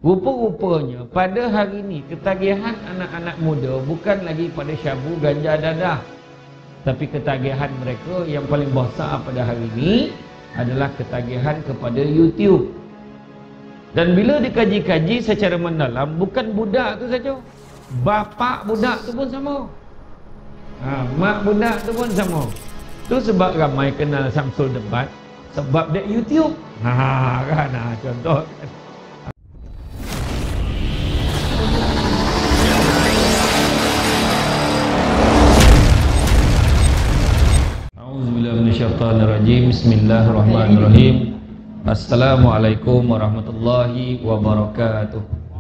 Rupa-rupanya pada hari ini ketagihan anak-anak muda bukan lagi pada syabu ganja dadah, tapi ketagihan mereka yang paling besar pada hari ini adalah ketagihan kepada YouTube. Dan bila dikaji-kaji secara mendalam, bukan budak tu saja, bapa budak tu pun sama, mak budak tu pun sama. Tu sebab ramai kenal Samsul Debat, sebab dia YouTube. Contoh kan. A'udzubillahiminasyaitanirrajim. Bismillahirrahmanirrahim. Assalamualaikum warahmatullahi wabarakatuh.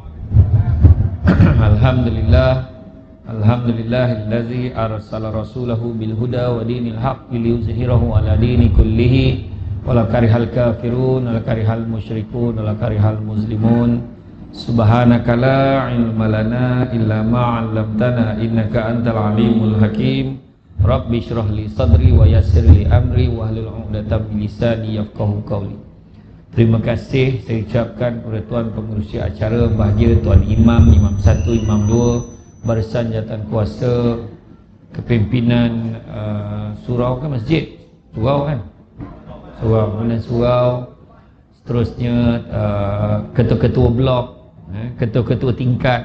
Alhamdulillahillazi arsala rasulahu bil huda wa dinil haqqi liyuzhirahu ala dini kullihi wala karihal kafirun wala karihal musyrikun wala karihal muslimun. Subhanaka la ilma lana illa ma 'allamtana innaka antal alimul hakim. Rabbi syrah li sadri wa yassir li amri wa hlul 'uqdatam min lisani yafqahu qawli. Terima kasih saya ucapkan kepada tuan pengerusi acara, bahagia tuan imam, imam 1, imam 2, barisan jawatan kuasa, kepimpinan surau kan masjid, surau kan, surau, pimpinan surau, seterusnya ketua-ketua blok, ketua-ketua tingkat,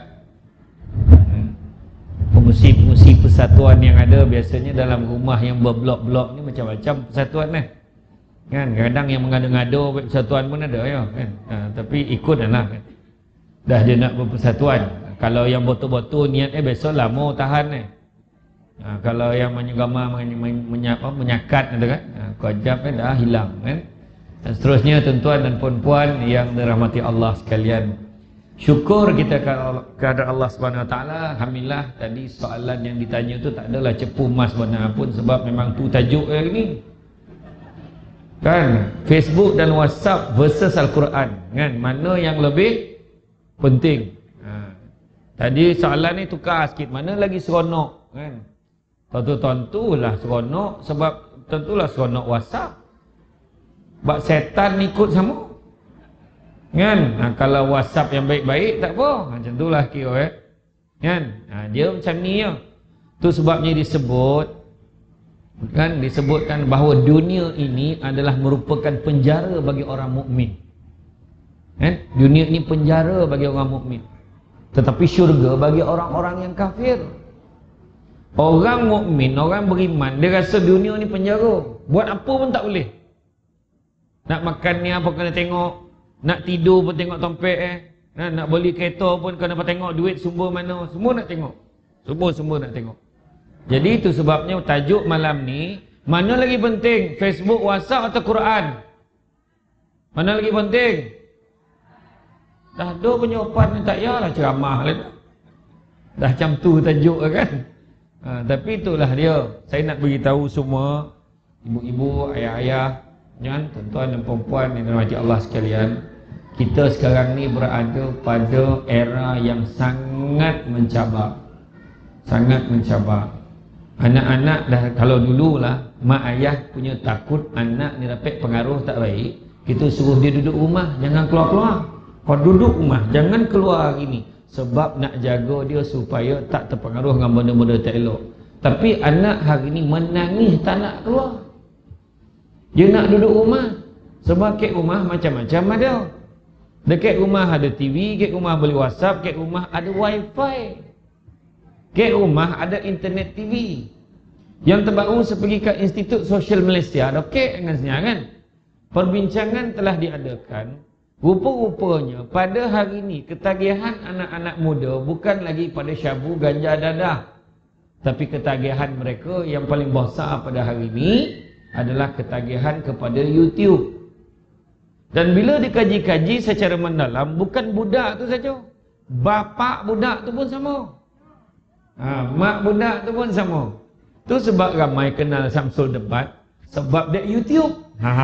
pengurusi-pengurusi persatuan yang ada. Biasanya dalam rumah yang berblok-blok ni macam-macam persatuan kan, kadang yang mengada-ngada persatuan pun ada ya kan, tapi ikut lah kan. Dah dia nak berpersatuan. Kalau yang betul-betul niat besok lama tahan kalau yang menyegama menyakat ada kan, kejap dah hilang kan. Dan seterusnya tuan-tuan dan puan-puan yang dirahmati Allah sekalian, syukur kita kepada Allah Subhanahu Wa Taala. Alhamdulillah tadi soalan yang ditanya tu tak adalah cepu mas benar pun, sebab memang tu tajuk hari ni kan, Facebook dan WhatsApp versus Al-Quran kan, mana yang lebih penting. Tadi soalan ni tukar sikit, mana lagi seronok kan. Tentulah seronok, sebab tentulah seronok WhatsApp, sebab setan ikut sama kan. Kalau WhatsApp yang baik-baik tak apa, macam itulah kira kan. Dia macam ni ya. Tu sebabnya disebutkan bahawa dunia ini adalah merupakan penjara bagi orang mukmin. Dunia ini penjara bagi orang mukmin, tetapi syurga bagi orang-orang yang kafir. Orang mukmin, orang beriman, dia rasa dunia ni penjara, buat apa pun tak boleh. Nak makan ni apa kena tengok, nak tidur pun tengok tompek nak beli kereta pun kena tengok duit sumber mana, semua nak tengok, semua nak tengok. Jadi itu sebabnya tajuk malam ni, mana lagi penting, Facebook, WhatsApp atau Quran? Mana lagi penting? Dah ada penyawapan, tak payahlah ceramah lah. Dah macam tu tajuk kan. Tapi itulah dia. Saya nak beritahu semua ibu-ibu, ayah-ayah, tuan-tuan dan perempuan yang dirahmati Allah sekalian, kita sekarang ni berada pada era yang sangat mencabar. Sangat mencabar. Anak-anak dah, kalau dululah mak ayah punya takut anak ni dapat pengaruh tak baik, kita suruh dia duduk rumah, jangan keluar-keluar. Kau duduk rumah, jangan keluar hari ni, sebab nak jaga dia supaya tak terpengaruh dengan benda-benda tak elok. Tapi anak hari ni menangis tak nak keluar, dia nak duduk rumah. Sebab kat rumah macam-macam ada. Dekat rumah ada TV, kat rumah boleh WhatsApp, kat rumah ada wifi, kat rumah ada internet TV. Yang terbaru seperti ke Institut Sosial Malaysia, ada kek dengan senyap kan, perbincangan telah diadakan. Rupa-rupanya pada hari ini ketagihan anak-anak muda bukan lagi pada syabu ganja dadah, tapi ketagihan mereka yang paling besar pada hari ini adalah ketagihan kepada YouTube. Dan bila dikaji-kaji secara mendalam, bukan budak tu saja, bapa budak tu pun sama, mak budak tu pun sama. Tu sebab ramai kenal Samsul Debat, sebab dia YouTube.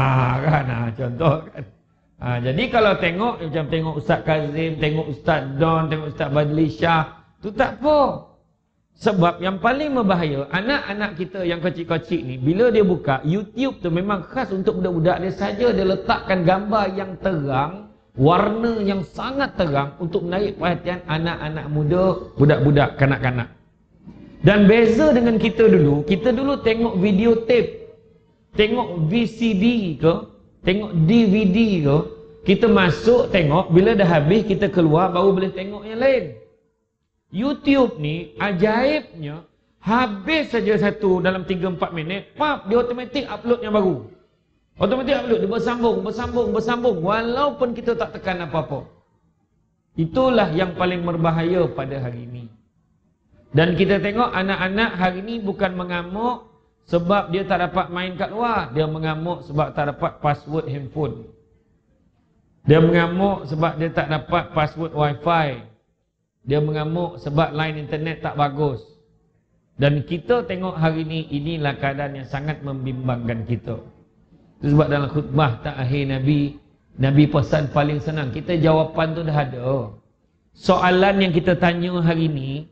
Contoh kan. Jadi kalau tengok macam tengok Ustaz Kazim, tengok Ustaz Don, tengok Ustaz Badli Shah, tu tak apa. Sebab yang paling membahaya, anak-anak kita yang kecil-kecil ni, bila dia buka YouTube tu memang khas untuk budak-budak dia saja. Dia letakkan gambar yang terang, warna yang sangat terang untuk menarik perhatian anak-anak muda, budak-budak, kanak-kanak. Dan beza dengan kita dulu tengok videotape, tengok VCD ke, tengok DVD ke, kita masuk tengok, bila dah habis kita keluar baru boleh tengok yang lain. YouTube ni ajaibnya, habis saja satu dalam 3-4 minit, pap, dia automatik upload yang baru. Automatik upload, dia bersambung walaupun kita tak tekan apa-apa. Itulah yang paling berbahaya pada hari ini. Dan kita tengok anak-anak hari ini bukan mengamuk sebab dia tak dapat main kat luar, dia mengamuk sebab tak dapat password handphone. Dia mengamuk sebab dia tak dapat password wifi. Dia mengamuk sebab line internet tak bagus. Dan kita tengok hari ini, inilah keadaan yang sangat membimbangkan kita. Itu sebab dalam khutbah terakhir Nabi pesan paling senang, kita jawapan tu dah ada. Soalan yang kita tanya hari ini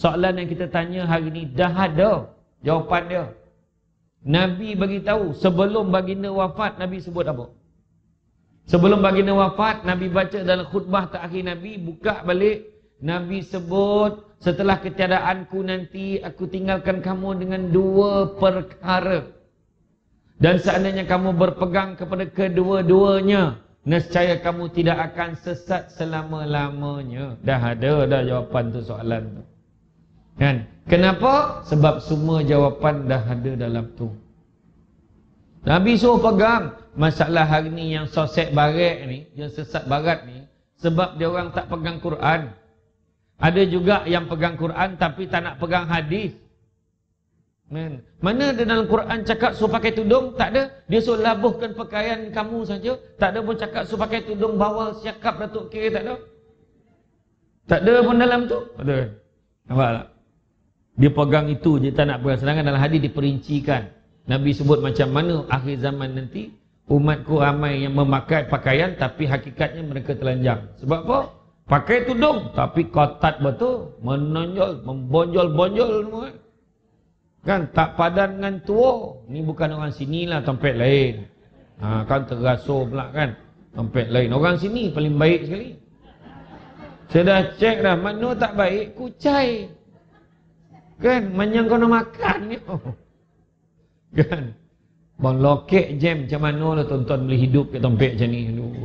dah ada jawapan dia. Nabi bagi tahu sebelum baginda wafat, Nabi sebut apa? Sebelum baginda wafat, Nabi baca dalam khutbah terakhir Nabi, buka balik, Nabi sebut, setelah ketiadaanku nanti aku tinggalkan kamu dengan 2 perkara. Dan seandainya kamu berpegang kepada kedua-duanya, nescaya kamu tidak akan sesat selama-lamanya. Dah ada dah jawapan tu soalan tu. Kan? Kenapa? Sebab semua jawapan dah ada dalam tu. Nabi suruh pegang. Masalah hari ni yang sosek barat ni, yang sesat barat ni, sebab dia orang tak pegang Quran. Ada juga yang pegang Quran tapi tak nak pegang hadis. Man. Mana ada dalam Quran cakap suruh pakai tudung? Tak ada. Dia suruh labuhkan pakaian kamu saja. Tak ada pun cakap suruh pakai tudung bawal siakap Datuk K, tak ada. Tak ada pun dalam tu. Ada. Nampak tak? Dia pegang itu je, tak nak pegang. Sedangkan dalam hadis diperincikan. Nabi sebut macam mana akhir zaman nanti umatku ramai yang memakai pakaian tapi hakikatnya mereka telanjang. Sebab apa? Pakai tudung tapi kotat betul, menonjol, membonjol-bonjol semua. Kan tak padan dengan tua. Ni bukan orang sini lah, tempat lain. Kan terasur pula kan, tempat lain. Orang sini paling baik sekali. Saya dah cek dah, mana tak baik, kucai. Kan, manyang kau nak makan ni. Kan. Bang lokek jam macam mana lah tuan-tuan boleh hidup kat tempat macam ni.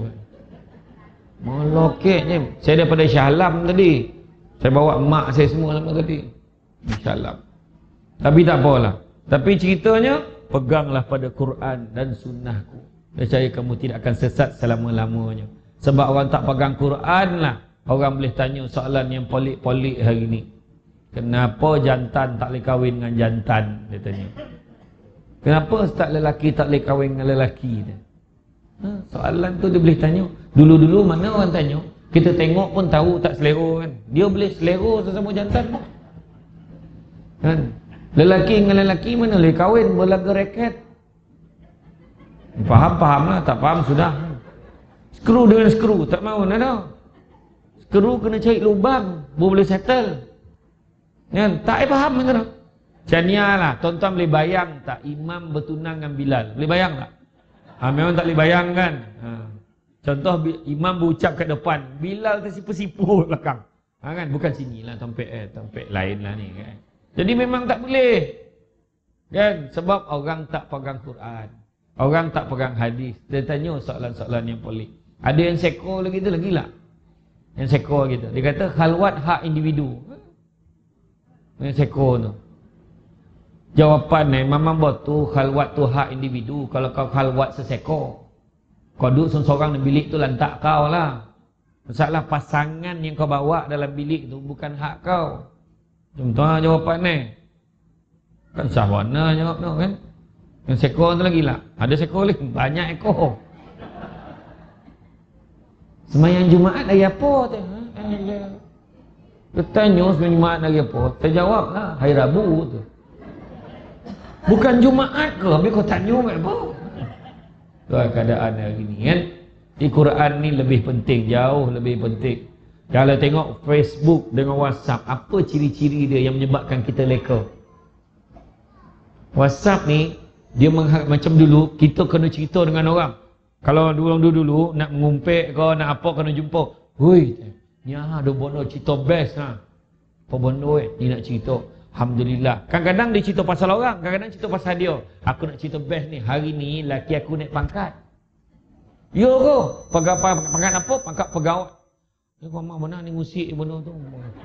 Bang lokek jam. Saya daripada Shah Alam tadi. Saya bawa mak saya semua lama tadi. Shah Alam. Tapi tak apalah. Tapi ceritanya, peganglah pada Quran dan sunnahku. Percaya kamu tidak akan sesat selama-lamanya. Sebab orang tak pegang Quran lah, orang boleh tanya soalan yang polik-polik hari ni. Kenapa jantan tak boleh kahwin dengan jantan? Dia tanya. Kenapa ustaz lelaki tak boleh kahwin dengan lelaki? Soalan tu dia boleh tanya. Dulu-dulu mana orang tanya? Kita tengok pun tahu tak selera kan. Dia boleh selera sesama jantan pun. Kan? Lelaki dengan lelaki mana boleh kahwin berlaga raket? Faham lah, tak faham sudah. Skru dengan skru, tak mahu nak dah. Skru kena cari lubang, baru boleh settle. Kan? Tak faham kan? Cania lah, tuan-tuan boleh bayang tak Imam bertunang dengan Bilal? Boleh bayang tak? Memang tak boleh bayang kan? Contoh Imam berucap kat depan, Bilal tersipu-sipu belakang. Kan? Bukan sini lah, tempat lain lah ni kan. Jadi memang tak boleh. Kan? Sebab orang tak pegang Quran. Orang tak pegang hadis. Dia tanya soalan-soalan yang pelik. Ada yang seko lagi tu lagi lah. Yang seko gitu. Dia kata khalwat hak individu. Yang seko tu. Jawapan memang betul khalwat tu hak individu. Kalau kau khalwat seseko, kau duduk seorang dalam bilik tu lantak kau lah. Masalah pasangan yang kau bawa dalam bilik tu bukan hak kau. Contoh jawapan ni. Kan sah warna jawab tu kan. Yang seko tu lagi lah. Ada seko lagi. Banyak ekor. Semayang Jumaat hari apa tu? Dia tanya semayang Jumaat hari apa? Saya jawab lah. Hari Rabu tu. Bukan Jumaat ke? Habis kau tanya apa? Tu keadaan hari ni kan. Di Quran ni lebih penting. Jauh lebih penting. Kalau tengok Facebook dengan WhatsApp, apa ciri-ciri dia yang menyebabkan kita leka? WhatsApp ni, dia macam dulu, kita kena cerita dengan orang. Kalau dulu nak mengumpet kau, nak apa kena jumpa. Hui, ni ada bono cerita best ha. Apa bono ni nak cerita. Alhamdulillah. Kadang-kadang dia cerita pasal orang, kadang-kadang cerita pasal dia. Aku nak cerita best ni. Hari ni laki aku naik pangkat. Yo ko, pangkat apa? Pangkat pegawai. Dia kata, mana ni musik bono tu.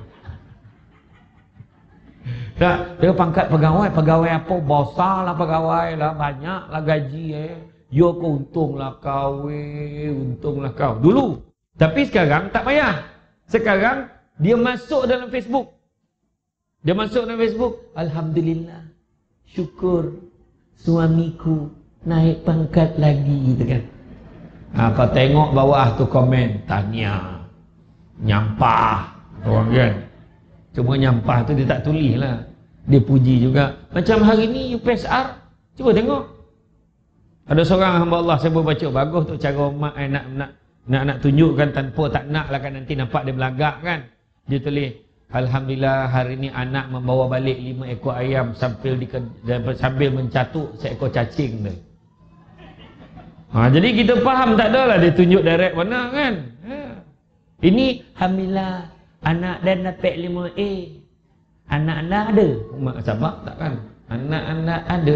Tak, dia pangkat pegawai apa? Besarlah pegawai lah, banyaklah gaji Yo ko untunglah kau, untunglah kau. Dulu. Tapi sekarang tak payah. Sekarang dia masuk dalam Facebook. Dia masuk dalam Facebook. Alhamdulillah. Syukur suamiku naik pangkat lagi gitu kan. Kau tengok bawah tu komen, tanya. Nyampah. Orang kan. Cuma nyampah tu dia tak tulis lah. Dia puji juga. Macam hari ni UPSR. Cuba tengok. Ada seorang hamba Allah saya baca. Bagus tu cara mak nak tunjukkan tanpa tak nak lah kan. Nanti nampak dia belagak kan. Dia tulis, Alhamdulillah hari ni anak membawa balik 5 ekor ayam sambil mencatuk seekor cacing tu. Jadi kita faham tak adalah dia tunjuk direct mana kan. Ini Alhamdulillah anak dan dapat 5A. Anak-anak ada. Mak sabar tak kan? Anak-anak ada.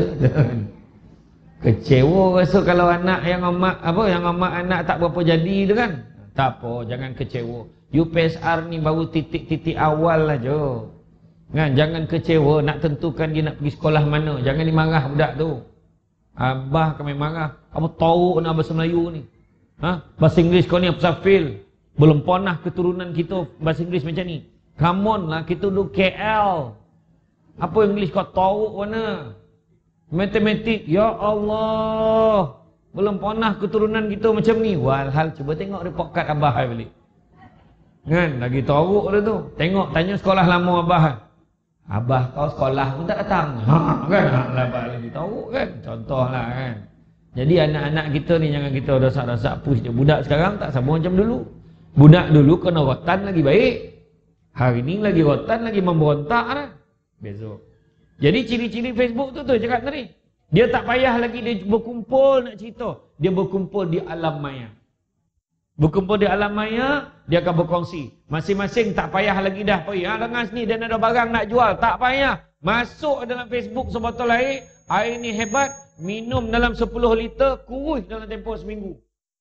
Kecewa rasa kalau anak yang amat anak tak berapa jadi tu kan. Tak apa, jangan kecewa. UPSR ni baru titik-titik awal aja. Kan, jangan kecewa nak tentukan dia nak pergi sekolah mana. Jangan dimarah budak tu. Abah kami marah. Apa tahu nak bahasa Melayu ni? Bahasa Inggeris kau ni apa fail? Belum pernah keturunan kita bahasa Inggeris macam ni. Come on lah, kita duduk KL. Apa Inggeris kau tahu mana? Matematik, ya Allah. Belum pernah keturunan kita macam ni. Walhal, cuba tengok report card abah balik. Kan, lagi teruk dia tu. Tengok, tanya sekolah lama abah. Abah kau sekolah pun tak datang. Kan, abah lagi teruk kan. Contohlah kan. Jadi anak-anak kita ni jangan kita rosak-rosak push dia. Budak sekarang tak sama macam dulu. Budak dulu kena rotan lagi baik. Hari ni lagi rotan lagi memberontak dah. Besok. Jadi ciri-ciri Facebook tu cakap tadi. Dia tak payah lagi dia berkumpul nak cerita. Dia berkumpul di alam maya. Berkumpul di alam maya, dia akan berkongsi. Masing-masing tak payah lagi dah pergi. Dengar sini dan ada barang nak jual. Tak payah. Masuk dalam Facebook sebotol air. Air ni hebat. Minum dalam 10 liter. Kurus dalam tempoh seminggu.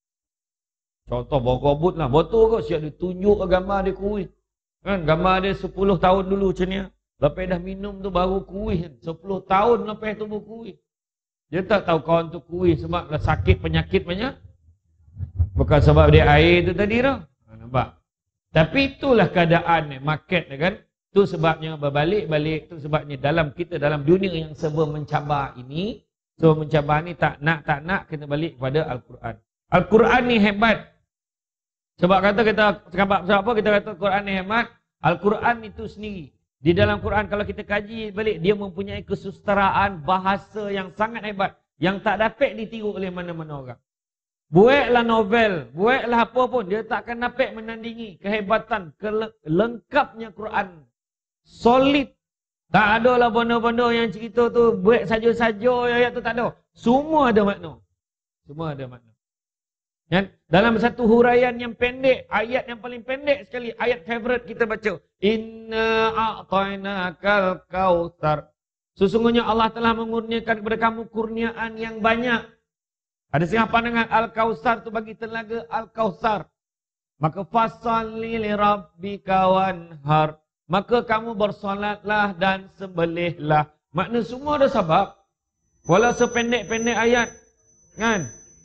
Contoh berkobut lah. Betul ke? Siap dia tunjuk gambar dia kurus. Kan? Gambar dia 10 tahun dulu macam ni. Lepas dah minum tu baru kurus. 10 tahun lepas tu baru kurus. Dia tak tahu kawan tu kurus sebab sakit penyakit banyak. Bukan sebab dia air tu tadi dah. Nampak? Tapi itulah keadaan market kan. Itu sebabnya berbalik-balik. Itu sebabnya dalam dunia yang serba mencabar ini. So mencabar ni tak nak kena balik kepada Al-Quran. Al-Quran ni hebat. Sebab kita kata Al-Quran ni hebat. Al-Quran itu sendiri. Di dalam Quran kalau kita kaji balik, dia mempunyai kesusteraan bahasa yang sangat hebat. Yang tak dapat ditiru oleh mana-mana orang. Buatlah novel, buatlah apa pun, dia tak akan dapat menandingi kehebatan, lengkapnya Quran. Solid. Tak ada lah benda-benda yang cerita tu buat saja-saja ayat tu tak ada. Semua ada makna. Semua ada makna. Kan? Dalam satu huraian yang pendek, ayat yang paling pendek sekali, ayat favorite kita baca. Inna a'tainakal kautsar. Sesungguhnya Allah telah mengurniakan kepada kamu kurniaan yang banyak. Ada setengah pandangan Al-Kautsar tu bagi telaga Al-Kautsar. Maka fasalli li rabbika wanhar. Maka kamu bersolatlah dan sembelihlah. Makna semua ada sebab. Walau sependek-pendek ayat. Kan?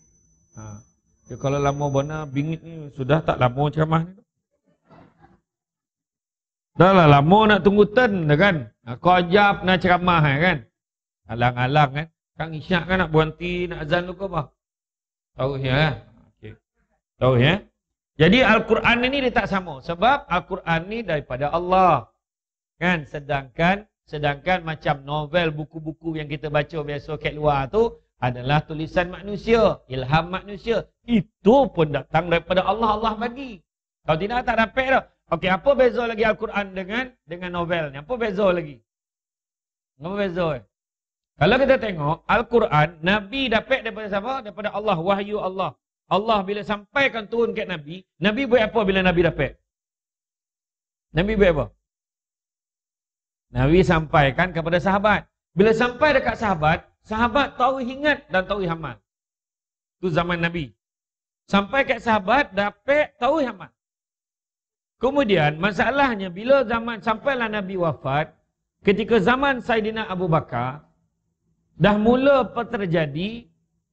Ya, kalau lama benar bingit ni sudah tak lama ceramah ni. Dah lah lama nak tunggu turn dah kan. Kau nak ceramah kan. Alang-alang kan. Kang Isyak kan nak berhenti nak azan tu ke apa? Tahu ya? Okey. Tahu ya? Jadi Al-Quran ini dia tak sama. Sebab Al-Quran ni daripada Allah. Kan? Sedangkan macam novel, buku-buku yang kita baca biasa kat luar tu adalah tulisan manusia, ilham manusia. Itu pun datang daripada Allah, Allah bagi. Kalau tidak tak dapat dah. Okey, apa beza lagi Al-Quran dengan novel ni? Apa beza lagi? Apa beza? Kalau kita tengok Al-Quran, Nabi dapat daripada siapa? Daripada Allah, wahyu Allah. Allah bila sampaikan turun kat Nabi, Nabi buat apa bila Nabi dapat? Nabi buat apa? Nabi sampaikan kepada sahabat. Bila sampai dekat sahabat, sahabat tahu ingat dan tahu amal. Itu zaman Nabi. Sampai kat sahabat, dapat tahu amal. Kemudian, masalahnya bila zaman sampailah Nabi wafat, ketika zaman Saidina Abu Bakar, dah mula terjadi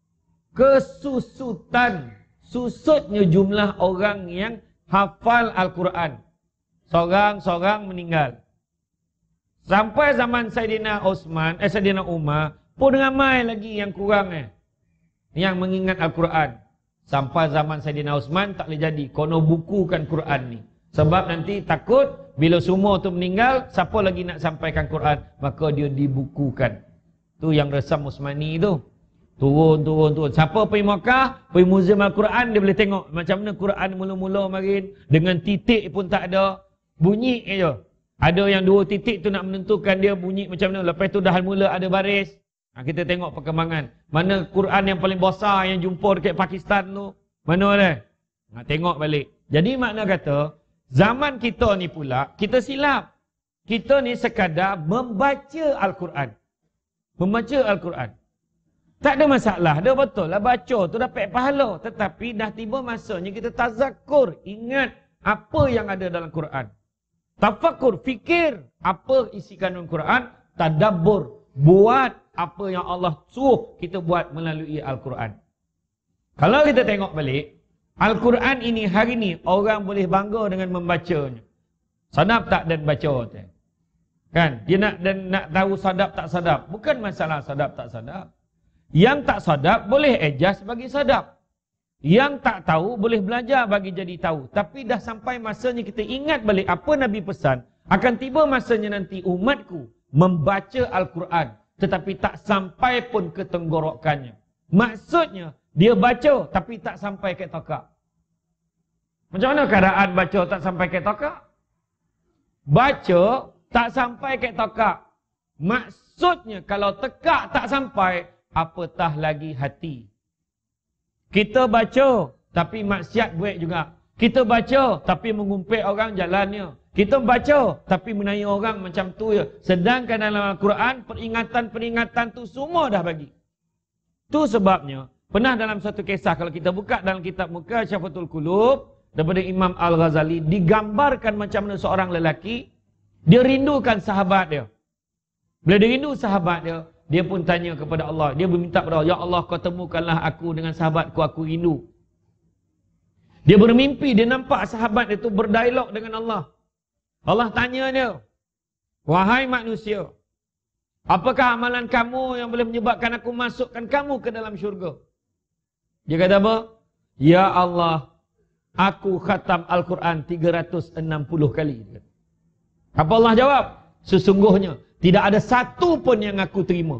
kesusutan, susutnya jumlah orang yang hafal Al-Quran. Seorang-seorang meninggal. Sampai zaman Saidina Umar, pun ramai lagi yang kurang yang mengingat Al-Quran. Sampai zaman Saidina Uthman tak boleh jadi. Kono bukukan Quran ni. Sebab nanti takut bila semua tu meninggal, siapa lagi nak sampaikan Quran, maka dia dibukukan. Tu yang resam Uthmani tu. Turun. Siapa pergi Makkah, pergi Museum Al-Quran, dia boleh tengok macam mana Quran mula-mula marin. Dengan titik pun tak ada. Bunyi je. Ada yang 2 titik tu nak menentukan dia bunyi macam mana. Lepas tu dah mula ada baris. Kita tengok perkembangan. Mana Quran yang paling besar yang jumpa dekat Pakistan tu. Mana dia? Tengok balik. Jadi makna kata, zaman kita ni pula, kita silap. Kita ni sekadar membaca Al-Quran. Membaca Al-Quran. Tak ada masalah. Dia betul lah baca tu dapat pahala. Tetapi dah tiba masanya kita tazakur. Ingat apa yang ada dalam Quran. Tafakur, fikir apa isi kandungan Quran. Tadabbur, buat apa yang Allah suruh kita buat melalui Al-Quran. Kalau kita tengok balik, Al-Quran ini hari ini orang boleh bangga dengan membacanya. Sadap tak dan baca tu? Kan? Dia nak tahu sadap tak sadap. Bukan masalah sadap tak sadap. Yang tak sadap boleh adjust bagi sadap. Yang tak tahu boleh belajar bagi jadi tahu. Tapi dah sampai masanya kita ingat balik apa Nabi pesan. Akan tiba masanya nanti umatku membaca Al-Quran. Tetapi tak sampai pun ke tenggorokannya. Maksudnya, dia baca tapi tak sampai ke tokak. Macam mana keadaan baca tak sampai ke tokak? Baca tak sampai ke tokak. Maksudnya, kalau tekak tak sampai, apatah lagi hati. Kita baca, tapi maksiat buat juga. Kita baca, tapi mengumpit orang jalannya. Kita baca, tapi menanya orang macam tu ya. Sedangkan dalam Al-Quran, peringatan-peringatan tu semua dah bagi. Tu sebabnya, pernah dalam satu kisah, kalau kita buka dalam kitab Mukasyafatul Qulub, daripada Imam Al-Ghazali, digambarkan macam mana seorang lelaki, dia rindukan sahabat dia. Bila dia rindu sahabat dia, dia pun tanya kepada Allah. Dia berminta kepada Allah, ya Allah, kau temukanlah aku dengan sahabatku, aku rindu. Dia bermimpi, dia nampak sahabat itu berdialog dengan Allah. Allah tanya dia, wahai manusia, apakah amalan kamu yang boleh menyebabkan aku masukkan kamu ke dalam syurga? Dia kata apa? Ya Allah, aku khatam Al-Quran 360 kali. Apa Allah jawab? Sesungguhnya, tidak ada satu pun yang aku terima.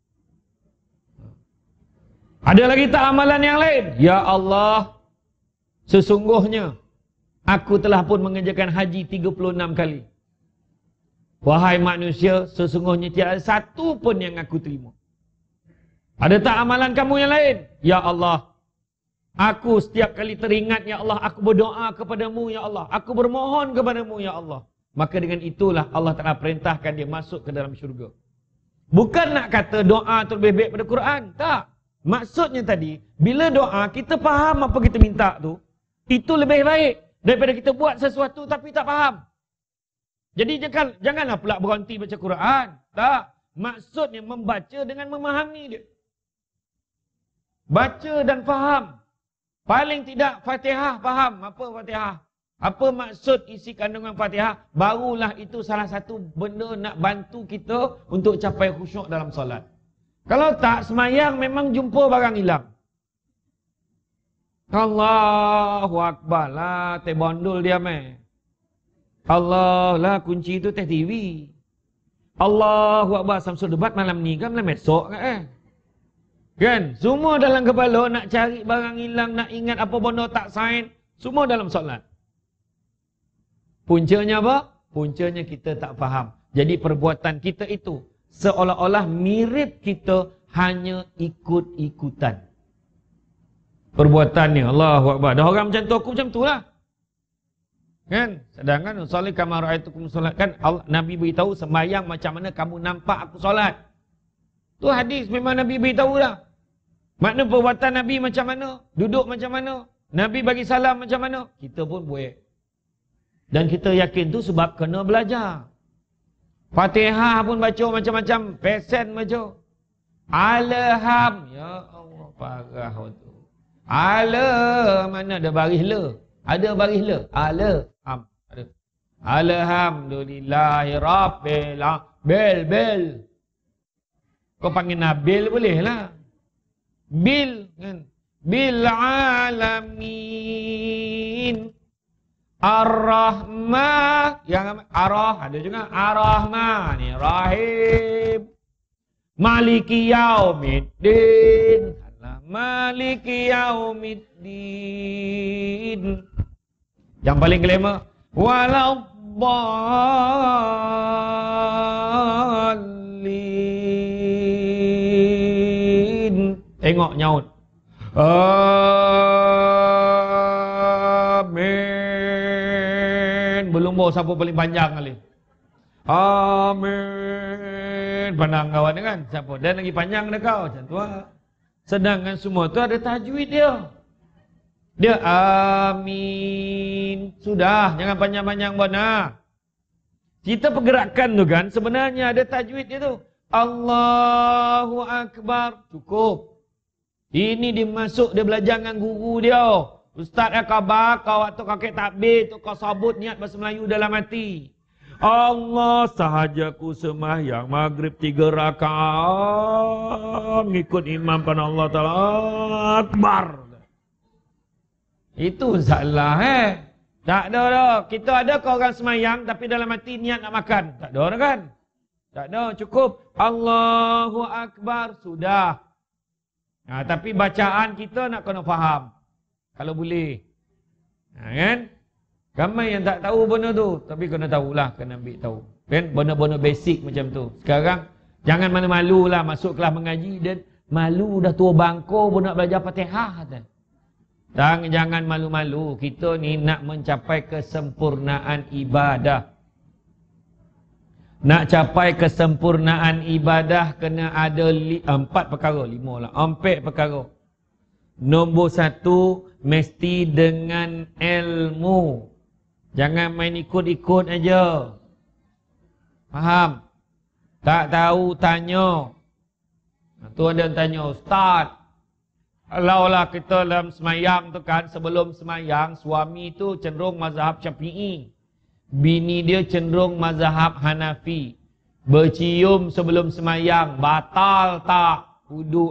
Ada lagi tak amalan yang lain? Ya Allah, sesungguhnya, aku telah pun mengerjakan haji 36 kali. Wahai manusia, sesungguhnya tidak ada satu pun yang aku terima. Ada tak amalan kamu yang lain? Ya Allah, aku setiap kali teringat, ya Allah, aku berdoa kepadamu, ya Allah. Aku bermohon kepadamu, ya Allah. Maka dengan itulah Allah telah perintahkan dia masuk ke dalam syurga. Bukan nak kata doa tu lebih baik pada Quran. Tak. Maksudnya tadi, bila doa kita faham apa kita minta tu, itu lebih baik daripada kita buat sesuatu tapi tak faham. Jadi janganlah pula berhenti baca Quran. Tak. Maksudnya membaca dengan memahami dia. Baca dan faham. Paling tidak Fatihah faham. Apa Fatihah? Apa maksud isi kandungan Fatihah? Barulah itu salah satu benda nak bantu kita untuk capai khusyuk dalam solat. Kalau tak, semayang memang jumpa barang hilang. Allahu Akbar lah, teh bondol dia meh. Allah lah, kunci itu teh TV. Allahu Akbar, Samsul debat malam ni kan, malam esok kan? Kan? Semua dalam kepala nak cari barang hilang, nak ingat apa benda tak sign. Semua dalam solat. Puncanya apa? Puncanya kita tak faham. Jadi perbuatan kita itu seolah-olah mirip kita hanya ikut-ikutan. perbuatannya. Allahu Akbar. Dah orang macam tu, aku macam tu lah. Kan? Sedangkan solat kama ra'aitukum solat, kan Nabi beritahu sembahyang macam mana kamu nampak aku solat. Tu hadis memang Nabi beritahu lah. Makna perbuatan Nabi macam mana, duduk macam mana, Nabi bagi salam macam mana, kita pun buat. Dan kita yakin tu sebab kena belajar. Fatihah pun baca macam-macam, pesen baca. Alham, ya Allah, parah tu. Mana ada baris le? Ada baris le? Alham, ada. Alhamdulillahirabbil alamin. Bel. Kau panggil Nabil boleh lah. Bil, kan? Bil alamin. Ar-Rahman, yang Arah ada juga Ar-Rahman, ni Rahim. Maliki Yaumiddin. Maliki Yaumiddin. Yang paling kelima, waladdallin. Tengok nyaut. Amin. Berlumba siapa paling panjang kali. Amin. Pandang kawan kan? Siapa? Dan lagi panjang dah kau. Macam tu lah. Sedangkan semua tu ada tajwid dia. Dia amin. Sudah. Jangan panjang-panjang benar. Kita pergerakan tu kan. Sebenarnya ada tajwid dia tu. Allahu Akbar. Cukup. Ini dia masuk, dia belajar dengan guru dia. Ustaz khabar, kau waktu kakek takbir tu kau sabut niat bahasa Melayu dalam hati. Allah sahajaku sembahyang maghrib 3 rakaat ngikut imam pada Allah Taala Akbar. Itu salah Tak ada dah. Kita ada kau orang sembahyang tapi dalam hati niat nak makan. Tak ada dah kan? Tak ada, cukup Allahu Akbar sudah. Tapi bacaan kita nak kena faham. Kalau boleh. Kan? Ramai yang tak tahu benda tu. Tapi kena tahulah, kena ambil tahu. Kan? Benda-benda basic macam tu. Sekarang, jangan malu-malu lah masuk kelas mengaji dan malu dah tua bangko pun nak belajar Fatihah. Jangan malu-malu. Kita ni nak mencapai kesempurnaan ibadah. Nak capai kesempurnaan ibadah kena ada 4 perkara, 5 lah, 4 perkara. Nombor 1, mesti dengan ilmu. Jangan main ikut-ikut aja. Faham? Tak tahu tanya. Tu ada yang tanya, Ustaz, kalaulah kita dalam semayang tu kan, sebelum semayang, suami tu cenderung mazhab Syafi'i. Bini dia cenderung mazhab Hanafi. Bercium sebelum semayang batal tak wudu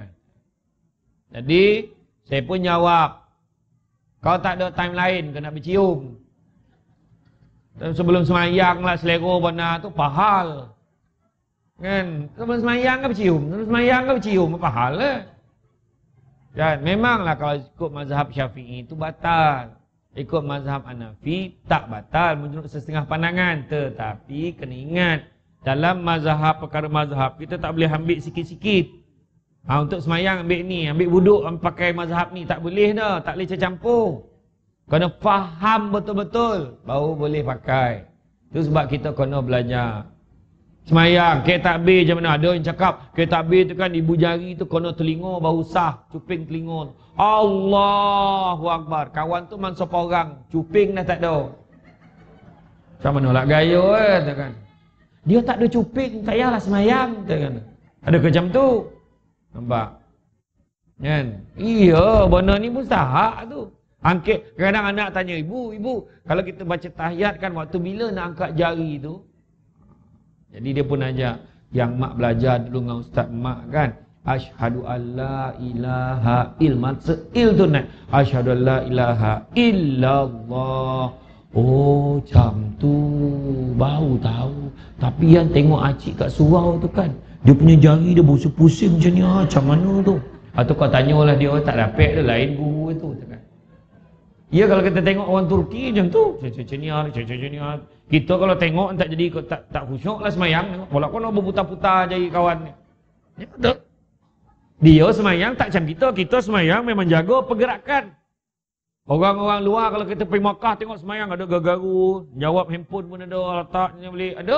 Jadi saya pun jawab, kau tak ada time lain kau nak bercium. Dan sebelum semayang lah selera benar tu pahal. Kan? Sebelum semayang kau bercium, sebelum semayang kau bercium pahal lah. Dan memanglah kalau ikut mazhab Syafi'i itu batal. Ikut mazhab Hanafi tak batal menurut setengah pandangan. Tetapi kena ingat, dalam mazhab, perkara mazhab kita tak boleh ambil sikit-sikit. Untuk semayang ambil ni, ambil wuduk pakai mazhab ni, tak boleh dah, tak boleh campur. Kena faham betul-betul baru boleh pakai. Itu sebab kita kena belajar. Semayang, ke takbir macam mana? Ada yang cakap, ke takbir tu kan ibu jari tu kena telinga baru sah, cuping telinga. Allahu Akbar. Kawan tu man sopa orang, cuping dah tak ada. Macam mana lah gaya kan? Dia tak ada cuping, tak payahlah semayang kan? Ada macam tu. Nampak? Kan? Iya, benda ni pun sahak tu. Angkat, kadang anak tanya, ibu, kalau kita baca tahiyat kan waktu bila nak angkat jari tu? Jadi dia pun ajak, yang mak belajar dulu dengan ustaz mak kan, asyhadu alla ilaha illallah, il tu naik, asyhadu alla ilaha illallah. Oh macam tu, baru tahu. Tapi yang tengok acik kat surau tu kan, dia punya jari dia pusing-pusing macam ni, macam mana tu? Atau kau tanyalah dia, tak dapat dia lain guru tu kan. Ya, kalau kita tengok orang Turki macam tu, macam kita kalau tengok tak jadi tak khusyuk lah semayang. Walaupun nak berputar-putar jari kawan ni. Ya betul. Dia semayang tak macam kita semayang memang jaga pergerakan. Orang-orang luar kalau kita pergi Makkah tengok semayang ada gagaru, jawab handphone pun ada, letaknya boleh ada.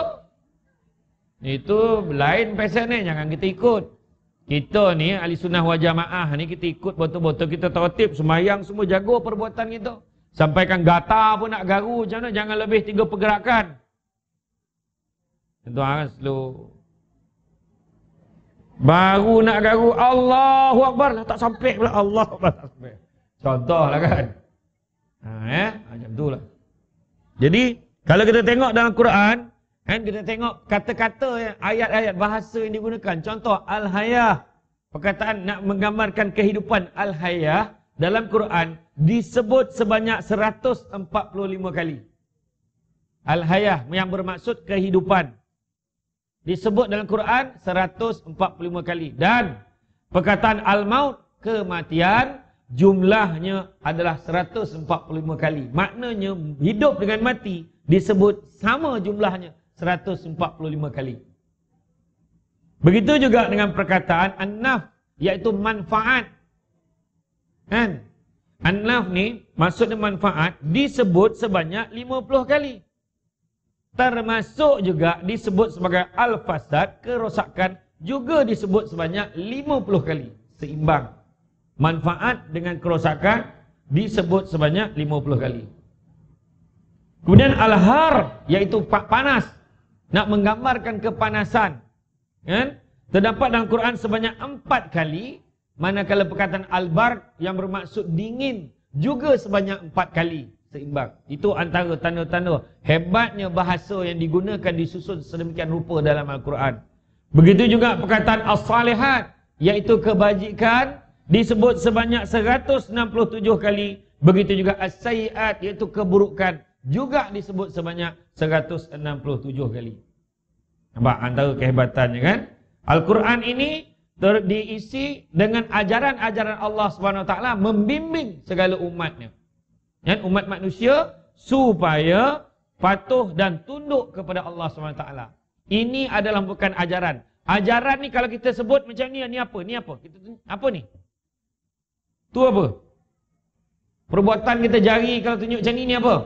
Itu lain pasal ni, jangan kita ikut. Kita ni ahli sunnah wal jamaah ni kita ikut betul-betul, kita tertib semayang semua jaga perbuatan kita. Sampaikan gatal pun nak garu macam mana, jangan lebih 3 pergerakan. Tuan slow. Baru nak garu Allahu Akbar lah tak sampai pula, Allah Akbar tak sampai. Contohlah kan. Macam tu lah. Jadi kalau kita tengok dalam Quran, kan kita tengok kata-kata ayat-ayat bahasa yang digunakan. Contoh al-hayah, perkataan nak menggambarkan kehidupan al-hayah dalam Quran disebut sebanyak 145 kali. Al-hayah yang bermaksud kehidupan disebut dalam Quran 145 kali. Dan perkataan al-maut, kematian, jumlahnya adalah 145 kali. Maknanya hidup dengan mati disebut sama jumlahnya 145 kali. Begitu juga dengan perkataan an-naf, iaitu manfaat. Kan? An-naf ni maksudnya manfaat disebut sebanyak 50 kali. Termasuk juga disebut sebagai al-fasad, kerosakan, juga disebut sebanyak 50 kali. Seimbang. Manfaat dengan kerosakan disebut sebanyak 50 kali. Kemudian al-har, iaitu panas, nak menggambarkan kepanasan. Kan? Terdapat dalam Quran sebanyak 4 kali, manakala perkataan al-barq yang bermaksud dingin juga sebanyak 4 kali. Seimbang. Itu antara tanda-tanda hebatnya bahasa yang digunakan disusun sedemikian rupa dalam Al-Quran. Begitu juga perkataan as-salihat, iaitu kebajikan, disebut sebanyak 167 kali. Begitu juga as-sayyiat, iaitu keburukan, juga disebut sebanyak 167 kali. Nampak antara kehebatannya kan? Al-Quran ini diisi dengan ajaran-ajaran Allah SWT membimbing segala umatnya. Dan umat manusia supaya patuh dan tunduk kepada Allah SWT. Ini adalah bukan ajaran. Ajaran ni kalau kita sebut macam ni apa? Ni apa? Apa ni? Tu apa? Perbuatan kita jari kalau tunjuk macam ni apa?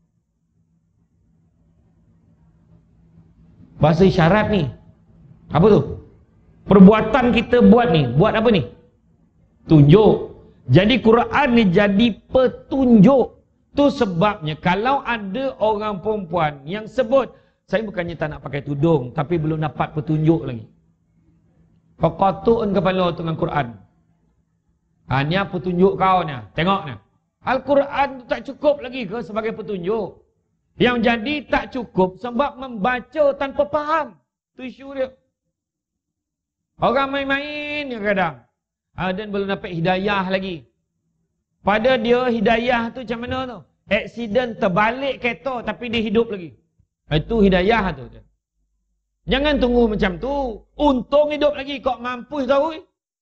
Bahasa isyarat ni. Apa tu? Perbuatan kita buat ni. Buat apa ni? Tunjuk. Jadi Quran ni jadi petunjuk. Tu sebabnya kalau ada orang perempuan yang sebut, saya bukannya tak nak pakai tudung, tapi belum dapat petunjuk lagi. Kau kotukkan kepala dengan Quran. Ni apa petunjuk kau ni? Tengok ni. Al-Quran tu tak cukup lagi ke sebagai petunjuk? Yang jadi tak cukup sebab membaca tanpa faham. Tu isu dia. Orang main-main yang kadang. Dan belum dapat hidayah lagi. Pada dia hidayah tu macam mana tu? Aksiden terbalik kereta tapi dia hidup lagi. Itu hidayah tu. Jangan tunggu macam tu. Untung hidup lagi. Kau mampu tahu.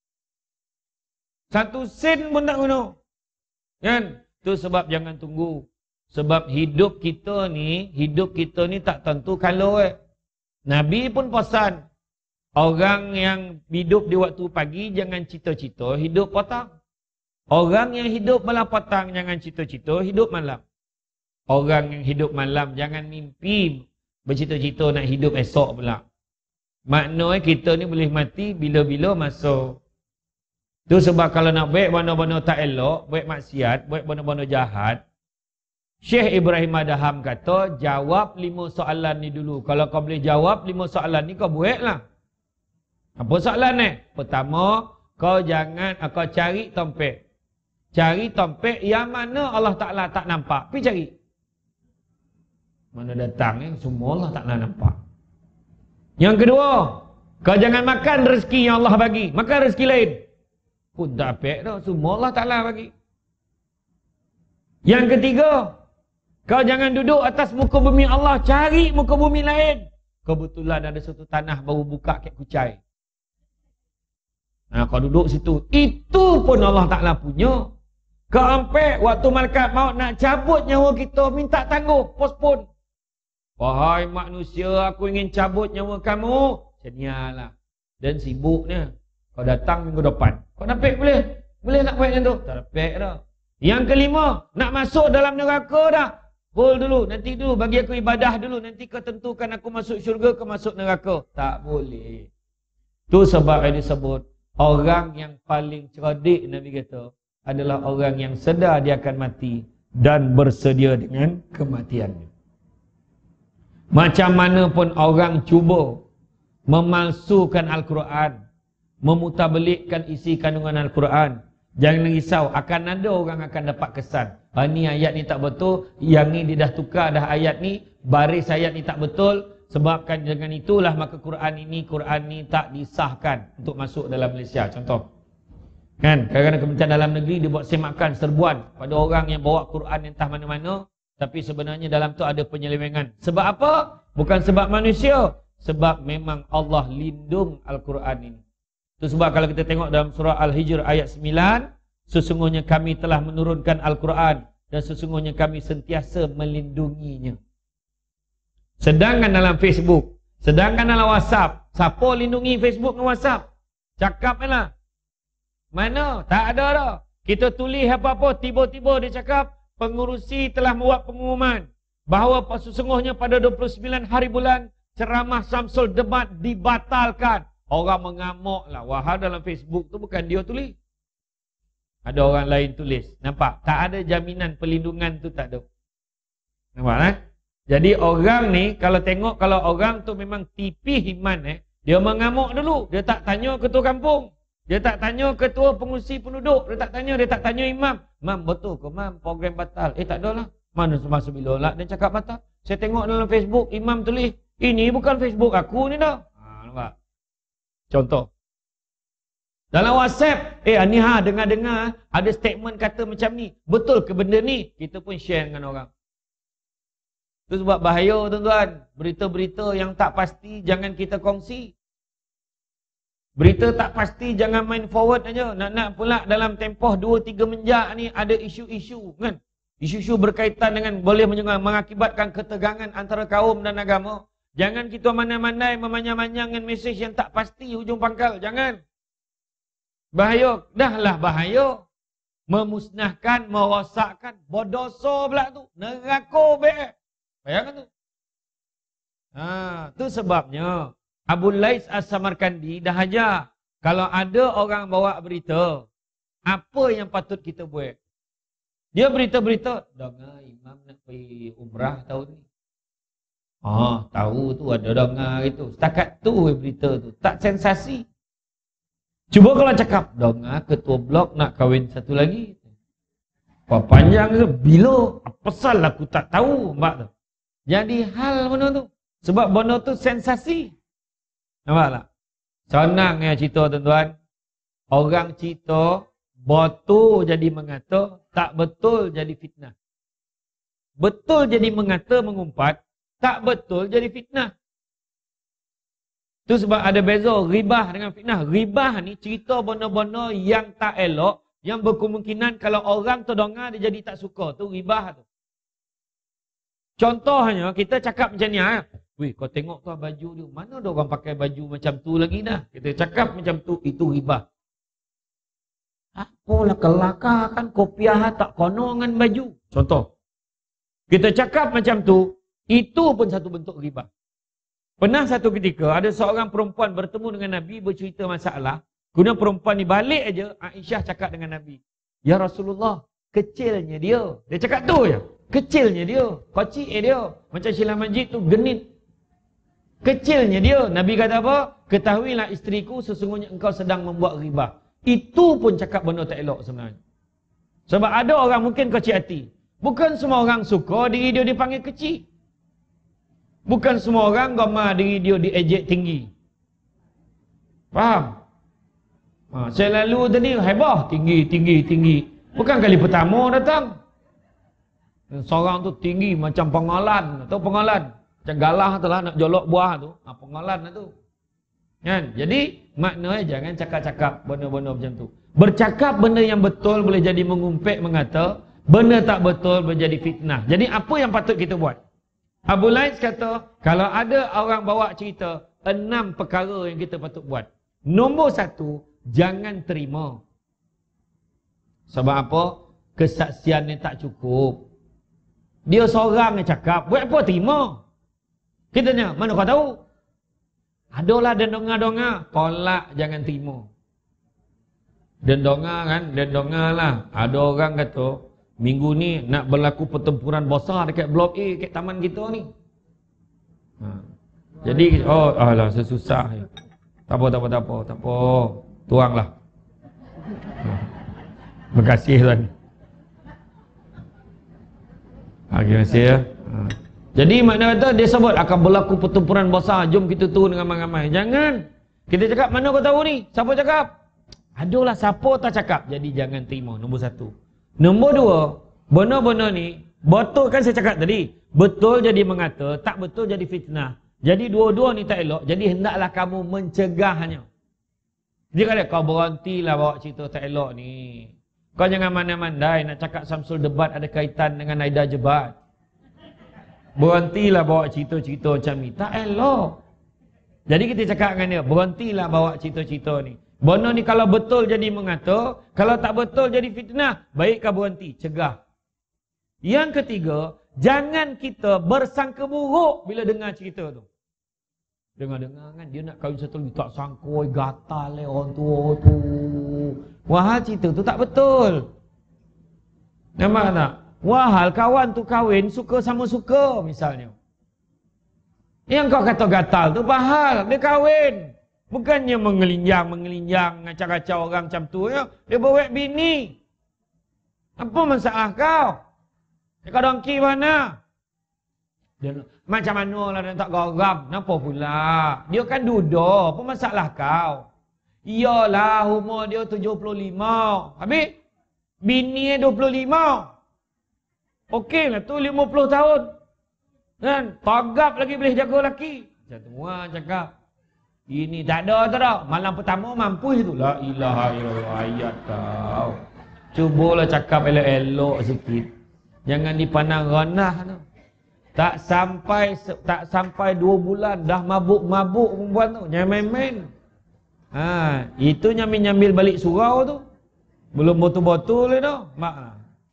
1 sen pun tak guna. Kan? Tu sebab jangan tunggu. Sebab hidup kita ni tak tentu kalau Nabi pun pesan. Orang yang hidup di waktu pagi jangan cita-cita hidup petang. Orang yang hidup malam petang jangan cita-cita hidup malam. Orang yang hidup malam jangan mimpi bercita-cita nak hidup esok pula. Maknanya kita ni boleh mati bila-bila masa. Tu sebab kalau nak buat benda-benda tak elok, buat maksiat, buat benda-benda jahat, Syekh Ibrahim Adham kata, jawab 5 soalan ni dulu. Kalau kau boleh jawab 5 soalan ni, kau buatlah. Apa soalan ni? Pertama, kau cari tompek. Cari tompek yang mana Allah Ta'ala tak nampak. Pergi cari. Mana datang ni, semua Allah Ta'ala nampak. Yang kedua, kau jangan makan rezeki yang Allah bagi. Makan rezeki lain. Pun tak apek dah, semua Allah Ta'ala bagi. Yang ketiga, kau jangan duduk atas muka bumi Allah. Cari muka bumi lain. Kebetulan ada satu tanah baru buka kek kucai. Kau duduk situ. Itu pun Allah Ta'ala punya. Keempat, waktu malaikat maut nak cabut nyawa kita, minta tangguh, postpone. Wahai manusia, aku ingin cabut nyawa kamu. Macam nialah. Dan sibuknya. Kau datang minggu depan. Kau dapat boleh? Boleh nak buat macam tu? Tak dapat dah. Yang kelima, nak masuk dalam neraka dah. Hold dulu, nanti dulu bagi aku ibadah dulu, nanti kau tentukan aku masuk syurga ke masuk neraka. Tak boleh. Tu sebab yang disebut orang yang paling cerdik, Nabi kata, adalah orang yang sedar dia akan mati dan bersedia dengan kematiannya. Macam mana pun orang cuba memalsukan Al-Quran, memutarbelikkan isi kandungan Al-Quran, jangan risau, akan ada orang akan dapat kesan. Ni ayat ni tak betul, yang ni dia dah tukar dah ayat ni, baris ayat ni tak betul, sebabkan dengan itulah maka Quran ni tak disahkan untuk masuk dalam Malaysia. Contoh. Kan, kadang-kadang Kementerian Dalam Negeri dia buat semakan serbuan pada orang yang bawa Quran entah mana-mana, tapi sebenarnya dalam tu ada penyelewengan. Sebab apa? Bukan sebab manusia, sebab memang Allah lindung Al-Quran ini. Itu sebab kalau kita tengok dalam surah Al-Hijr ayat 9, sesungguhnya kami telah menurunkan Al-Quran dan sesungguhnya kami sentiasa melindunginya. Sedangkan dalam Facebook, sedangkan dalam WhatsApp, siapa lindungi Facebook dan WhatsApp? Cakap lah. Mana? Tak ada dah. Kita tulis apa-apa, tiba-tiba dia cakap, pengurusi telah membuat pengumuman bahawa sesungguhnya pada 29 hari bulan, ceramah Samsul Debat dibatalkan. Orang mengamuk lah. Wahai dalam Facebook tu bukan dia tulis. Ada orang lain tulis. Nampak? Tak ada jaminan perlindungan tu, tak ada. Nampak kan? Jadi orang ni, kalau tengok, kalau orang tu memang tipih iman, dia mengamuk dulu. Dia tak tanya ketua kampung. Dia tak tanya ketua pengurusi penduduk. Dia tak tanya imam. Mam, betul ke mam program batal? Tak ada lah. Mana semasa bila lah dia cakap batal? Saya tengok dalam Facebook, imam tulis, ini bukan Facebook aku ni dah. Nampak? Contoh. Dalam WhatsApp, dengar-dengar ada statement kata macam ni. Betul ke benda ni? Kita pun share dengan orang. Itu sebab bahaya tuan-tuan. Berita-berita yang tak pasti jangan kita kongsi. Berita tak pasti jangan main forward aja. Nak pula dalam tempoh 2-3 menjak ni ada isu-isu kan. Isu-isu berkaitan dengan boleh mengakibatkan ketegangan antara kaum dan agama. Jangan kita mandai-mandai memanyang-manyang dengan mesej yang tak pasti hujung pangkal. Jangan. Bahaya. Dahlah bahaya. Memusnahkan, merosakkan. Berdosa pula tu. Neraka baik. Bayangkan tu. Tu sebabnya Abu Lais As-Samarkandi dah ajar. Kalau ada orang bawa berita, apa yang patut kita buat? Dia berita-berita. Dengar imam nak pergi umrah tahun ni. Tahu tu ada dengar itu. Setakat tu berita tu. Tak sensasi. Cuba kalau cakap, dengar ketua blok nak kahwin satu lagi. Apa panjang tu? Bila? Pasal aku tak tahu mbak tu. Jadi hal mana tu? Sebab benda tu sensasi. Nampak tak? Senang ya cerita tuan-tuan. Orang cerita, betul jadi mengata, tak betul jadi fitnah. Betul jadi mengata, mengumpat, tak betul jadi fitnah. Itu sebab ada beza ribah dengan fitnah. Ribah ni cerita benda-benda yang tak elok, yang berkemungkinan kalau orang terdengar dia jadi tak suka. Tu ribah tu. Contohnya kita cakap macam ni. Weh, kau tengok tu baju dia. Mana ada orang pakai baju macam tu lagi dah. Kita cakap macam tu, itu ribah. Apalah kelakar kan kopiah tak kono dengan baju. Contoh. Kita cakap macam tu, itu pun satu bentuk ribah. Pernah satu ketika ada seorang perempuan bertemu dengan Nabi bercerita masalah. Kemudian perempuan ni balik aja, Aisyah cakap dengan Nabi, "Ya Rasulullah, kecilnya dia." Dia cakap tu je. Kecilnya dia, kocik dia. Macam Syirah Majid tu genit. Kecilnya dia. Nabi kata apa? Ketahuilah isteriku sesungguhnya engkau sedang membuat ribah. Itu pun cakap benda tak elok sebenarnya. Sebab ada orang mungkin kecil hati. Bukan semua orang suka diri dia dipanggil kecil. Bukan semua orang gemar diri dia diejek tinggi. Faham? Saya lalu tadi hebah tinggi. Bukan kali pertama datang. Seorang tu tinggi macam pengalan. Tahu pengalan? Macam galah tu lah nak jolok buah tu. Pengalan lah tu. Kan? Jadi maknanya jangan cakap-cakap benda-benda macam tu. Bercakap benda yang betul boleh jadi mengumpet mengata. Benda tak betul boleh jadi fitnah. Jadi apa yang patut kita buat? Abu Lais kata, kalau ada orang bawa cerita 6 perkara yang kita patut buat. Nombor 1, jangan terima. Sebab apa? Kesaksiannya tak cukup. Dia seorang yang cakap, buat apa terima? Kita tanya, mana kau tahu? Adalah dan donga-donga, tolak, jangan terima. Dan donga kan, dan donga lah. Ada orang kata, minggu ni nak berlaku pertempuran besar dekat blok A, dekat taman kita ni. Jadi, alah, sesusah. Tak apa. Tuanglah. Terima kasih tuan. Terima kasih ya. Jadi makna kata dia sebut akan berlaku pertempuran besar, jom kita turun dengan ramai-ramai. Jangan. Kita cakap, mana kau tahu ni? Siapa cakap? Adalah siapa tak cakap. Jadi jangan terima, nombor satu. Nombor dua, benar-benar ni, betul kan saya cakap tadi? Betul jadi mengata, tak betul jadi fitnah. Jadi dua-dua ni tak elok, jadi hendaklah kamu mencegahnya. Dia kata, kau berhentilah bawa cerita tak elok ni. Kau jangan mandai-mandai nak cakap Samsul Debat ada kaitan dengan Aida Jebat. Berhentilah bawa cerita-cerita macam ni. Tak elok. Jadi kita cakap dengan dia, berhentilah bawa cerita-cerita ni. Benda ni kalau betul jadi mengata, kalau tak betul jadi fitnah, baik kau berhenti, cegah. Yang ketiga, jangan kita bersangka buruk bila dengar cerita tu. Dengar-dengar kan, dia nak kahwin satu lagi, tak sangka, gatal orang tua tu. Wahal cerita tu tak betul. Nampak tak? Wahal kawan tu kahwin, suka sama suka misalnya. Yang kau kata gatal tu bahal, dia kahwin. Bukannya mengelinjang, ngacau-ngacau orang macam tu. Ya. Dia berwek bini. Apa masalah kau? Kau dongki mana? Dia, macam mana lah dia tak geram? Kenapa pula? Dia kan duduk. Apa masalah kau? Iyalah umur dia 75. Habis? Bini dia 25. Okey lah tu 50 tahun. Kan? Tagap lagi boleh jaga lelaki. Macam tu lah cakap. Ini tak ada tu tak. Malam pertama mampu itu. La ilaha illallah ayat kau. Cubalah cakap elok-elok sikit. Jangan dipandang rendah tu. Tak sampai 2 bulan dah mabuk-mabuk perempuan tu. Jangan main-main. Itu nyambil-nyambil balik surau tu. Belum betul-betul tu. Maklah.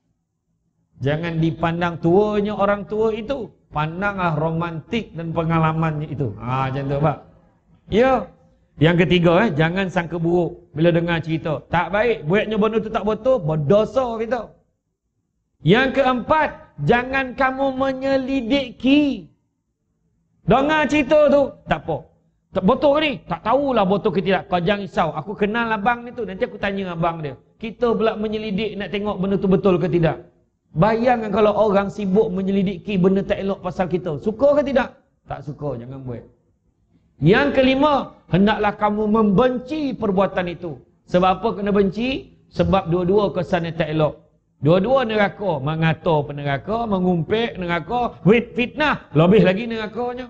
Jangan dipandang tuanya orang tua itu. Pandanglah romantik dan pengalamannya itu. Macam tu Pak. Ya. Yang ketiga, jangan sangka buruk bila dengar cerita. Tak baik. Buatnya benda tu tak betul. Berdosa kita. Yang keempat, jangan kamu menyelidiki. Dengar cerita tu, tak apa. Betul ke ni? Tak tahulah betul ke tidak. Kau jangan risau. Aku kenal abang ni tu. Nanti aku tanya abang dia. Kita pula menyelidik nak tengok benda tu betul ke tidak. Bayangkan kalau orang sibuk menyelidiki benda tak elok pasal kita. Suka ke tidak? Tak suka, jangan buat. Yang kelima, hendaklah kamu membenci perbuatan itu. Sebab apa kena benci? Sebab dua-dua kesannya tak elok. Dua-dua neraka, mengata peneraka, mengumpik neraka, fitnah, lebih lagi nerakanya.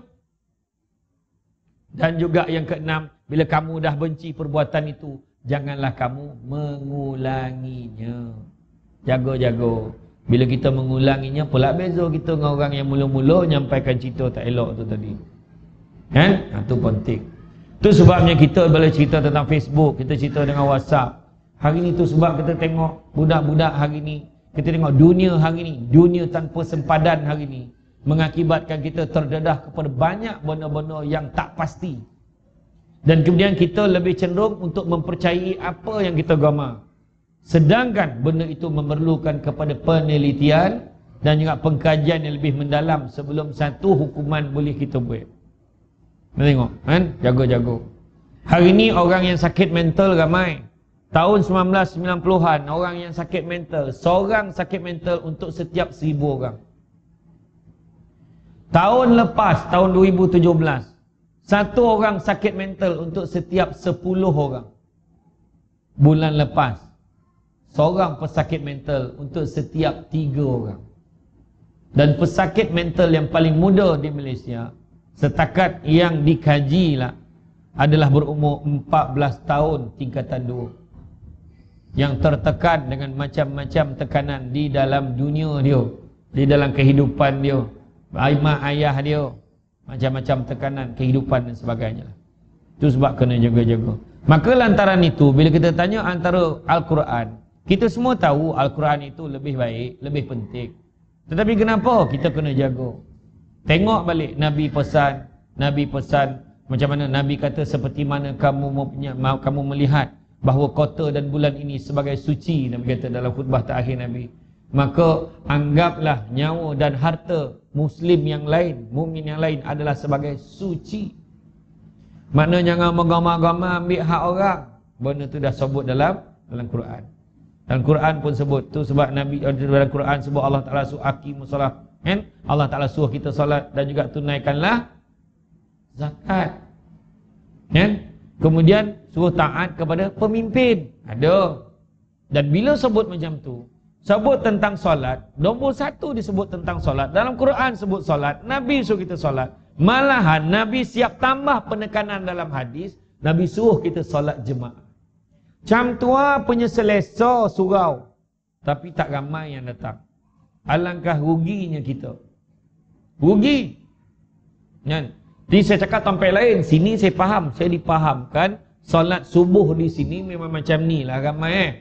Dan juga yang keenam, bila kamu dah benci perbuatan itu, janganlah kamu mengulanginya. Jaga-jaga. Bila kita mengulanginya, pula beza kita dengan orang yang mula-mula nyampaikan cerita tak elok tu tadi. Kan? Itu penting. Itu sebabnya kita bila cerita tentang Facebook, kita cerita dengan WhatsApp. Hari ni tu sebab kita tengok budak-budak hari ni, kita tengok dunia hari ni, dunia tanpa sempadan hari ni, mengakibatkan kita terdedah kepada banyak benda-benda yang tak pasti. Dan kemudian kita lebih cenderung untuk mempercayai apa yang kita gamar. Sedangkan benda itu memerlukan kepada penelitian dan juga pengkajian yang lebih mendalam sebelum satu hukuman boleh kita buat. Tengok, kan? Jaga-jaga. Hari ni orang yang sakit mental ramai. Tahun 1990-an, orang yang sakit mental, seorang sakit mental untuk setiap 1000 orang. Tahun lepas, tahun 2017, satu orang sakit mental untuk setiap 10 orang. Bulan lepas, seorang pesakit mental untuk setiap 3 orang. Dan pesakit mental yang paling muda di Malaysia, setakat yang dikaji lah, adalah berumur 14 tahun tingkatan 2. Yang tertekan dengan macam-macam tekanan di dalam dunia dia, di dalam kehidupan dia, mak ayah dia, macam-macam tekanan kehidupan dan sebagainya. Itu sebab kena jaga-jaga. Maka lantaran itu, bila kita tanya antara Al-Quran, kita semua tahu Al-Quran itu lebih baik, lebih penting. Tetapi kenapa kita kena jaga? Tengok balik Nabi pesan macam mana Nabi kata, seperti mana kamu melihat bahawa kota dan bulan ini sebagai suci, Nabi kata dalam khutbah terakhir Nabi. Maka anggaplah nyawa dan harta muslim yang lain, mukmin yang lain adalah sebagai suci. Maknanya jangan menggama-gama ambil hak orang. Benda tu dah sebut dalam Quran. Dan Quran pun sebut tu, sebab Nabi dalam Quran sebut Allah Taala suruh aqimus solat, kan? Allah Taala suruh kita solat dan juga tunaikanlah zakat. Kan? Kemudian suruh taat kepada pemimpin. Ada. Dan bila sebut macam tu, sebut tentang solat, nombor satu disebut tentang solat. Dalam Quran sebut solat, Nabi suruh kita solat. Malahan Nabi siap tambah penekanan dalam hadis, Nabi suruh kita solat jemaah. Cam tua punya selesa surau, tapi tak ramai yang datang. Alangkah ruginya kita. Rugi. Kan? Jadi saya cakap tempat lain, sini saya faham, saya dipahamkan solat subuh di sini memang macam ni lah ramai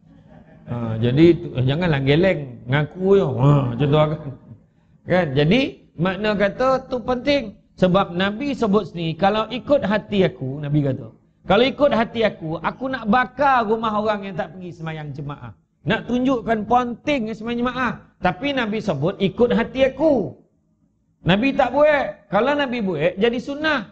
jadi janganlah geleng ngaku je. Macam tu kan. Jadi makna kata tu penting. Sebab Nabi sebut sini, kalau ikut hati aku, Nabi kata, kalau ikut hati aku nak bakar rumah orang yang tak pergi semayang jemaah. Nak tunjukkan penting semayang jemaah. Tapi Nabi sebut ikut hati aku. Nabi tak buat. Kalau Nabi buat, jadi sunnah.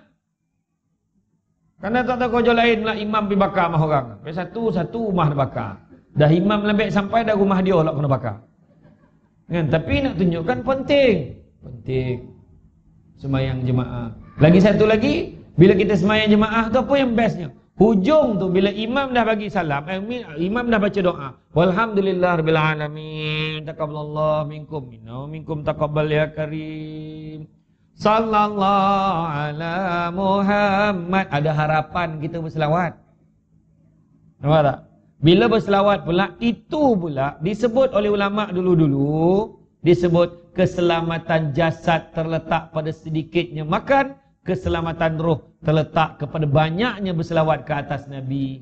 Kerana tak tahu kerja lain lah imam pergi bakar rumah orang. Satu rumah dia bakar. Dah imam lembek sampai dah rumah dia lah kena bakar. Kan? Tapi nak tunjukkan penting. Penting. Semayang jemaah. Lagi satu lagi, bila kita semayang jemaah tu apa yang bestnya? Hujung tu bila imam dah bagi salam, imam dah baca doa. Walhamdulillahirabbil alamin. Taqabbalallahu minkum minkum taqabbal ya karim. Sallallahu ala Muhammad. Ada harapan kita berselawat. Nampak tak? Bila berselawat pula, itu pula disebut oleh ulama dulu-dulu, disebut keselamatan jasad terletak pada sedikitnya makan, keselamatan roh terletak kepada banyaknya berselawat ke atas Nabi.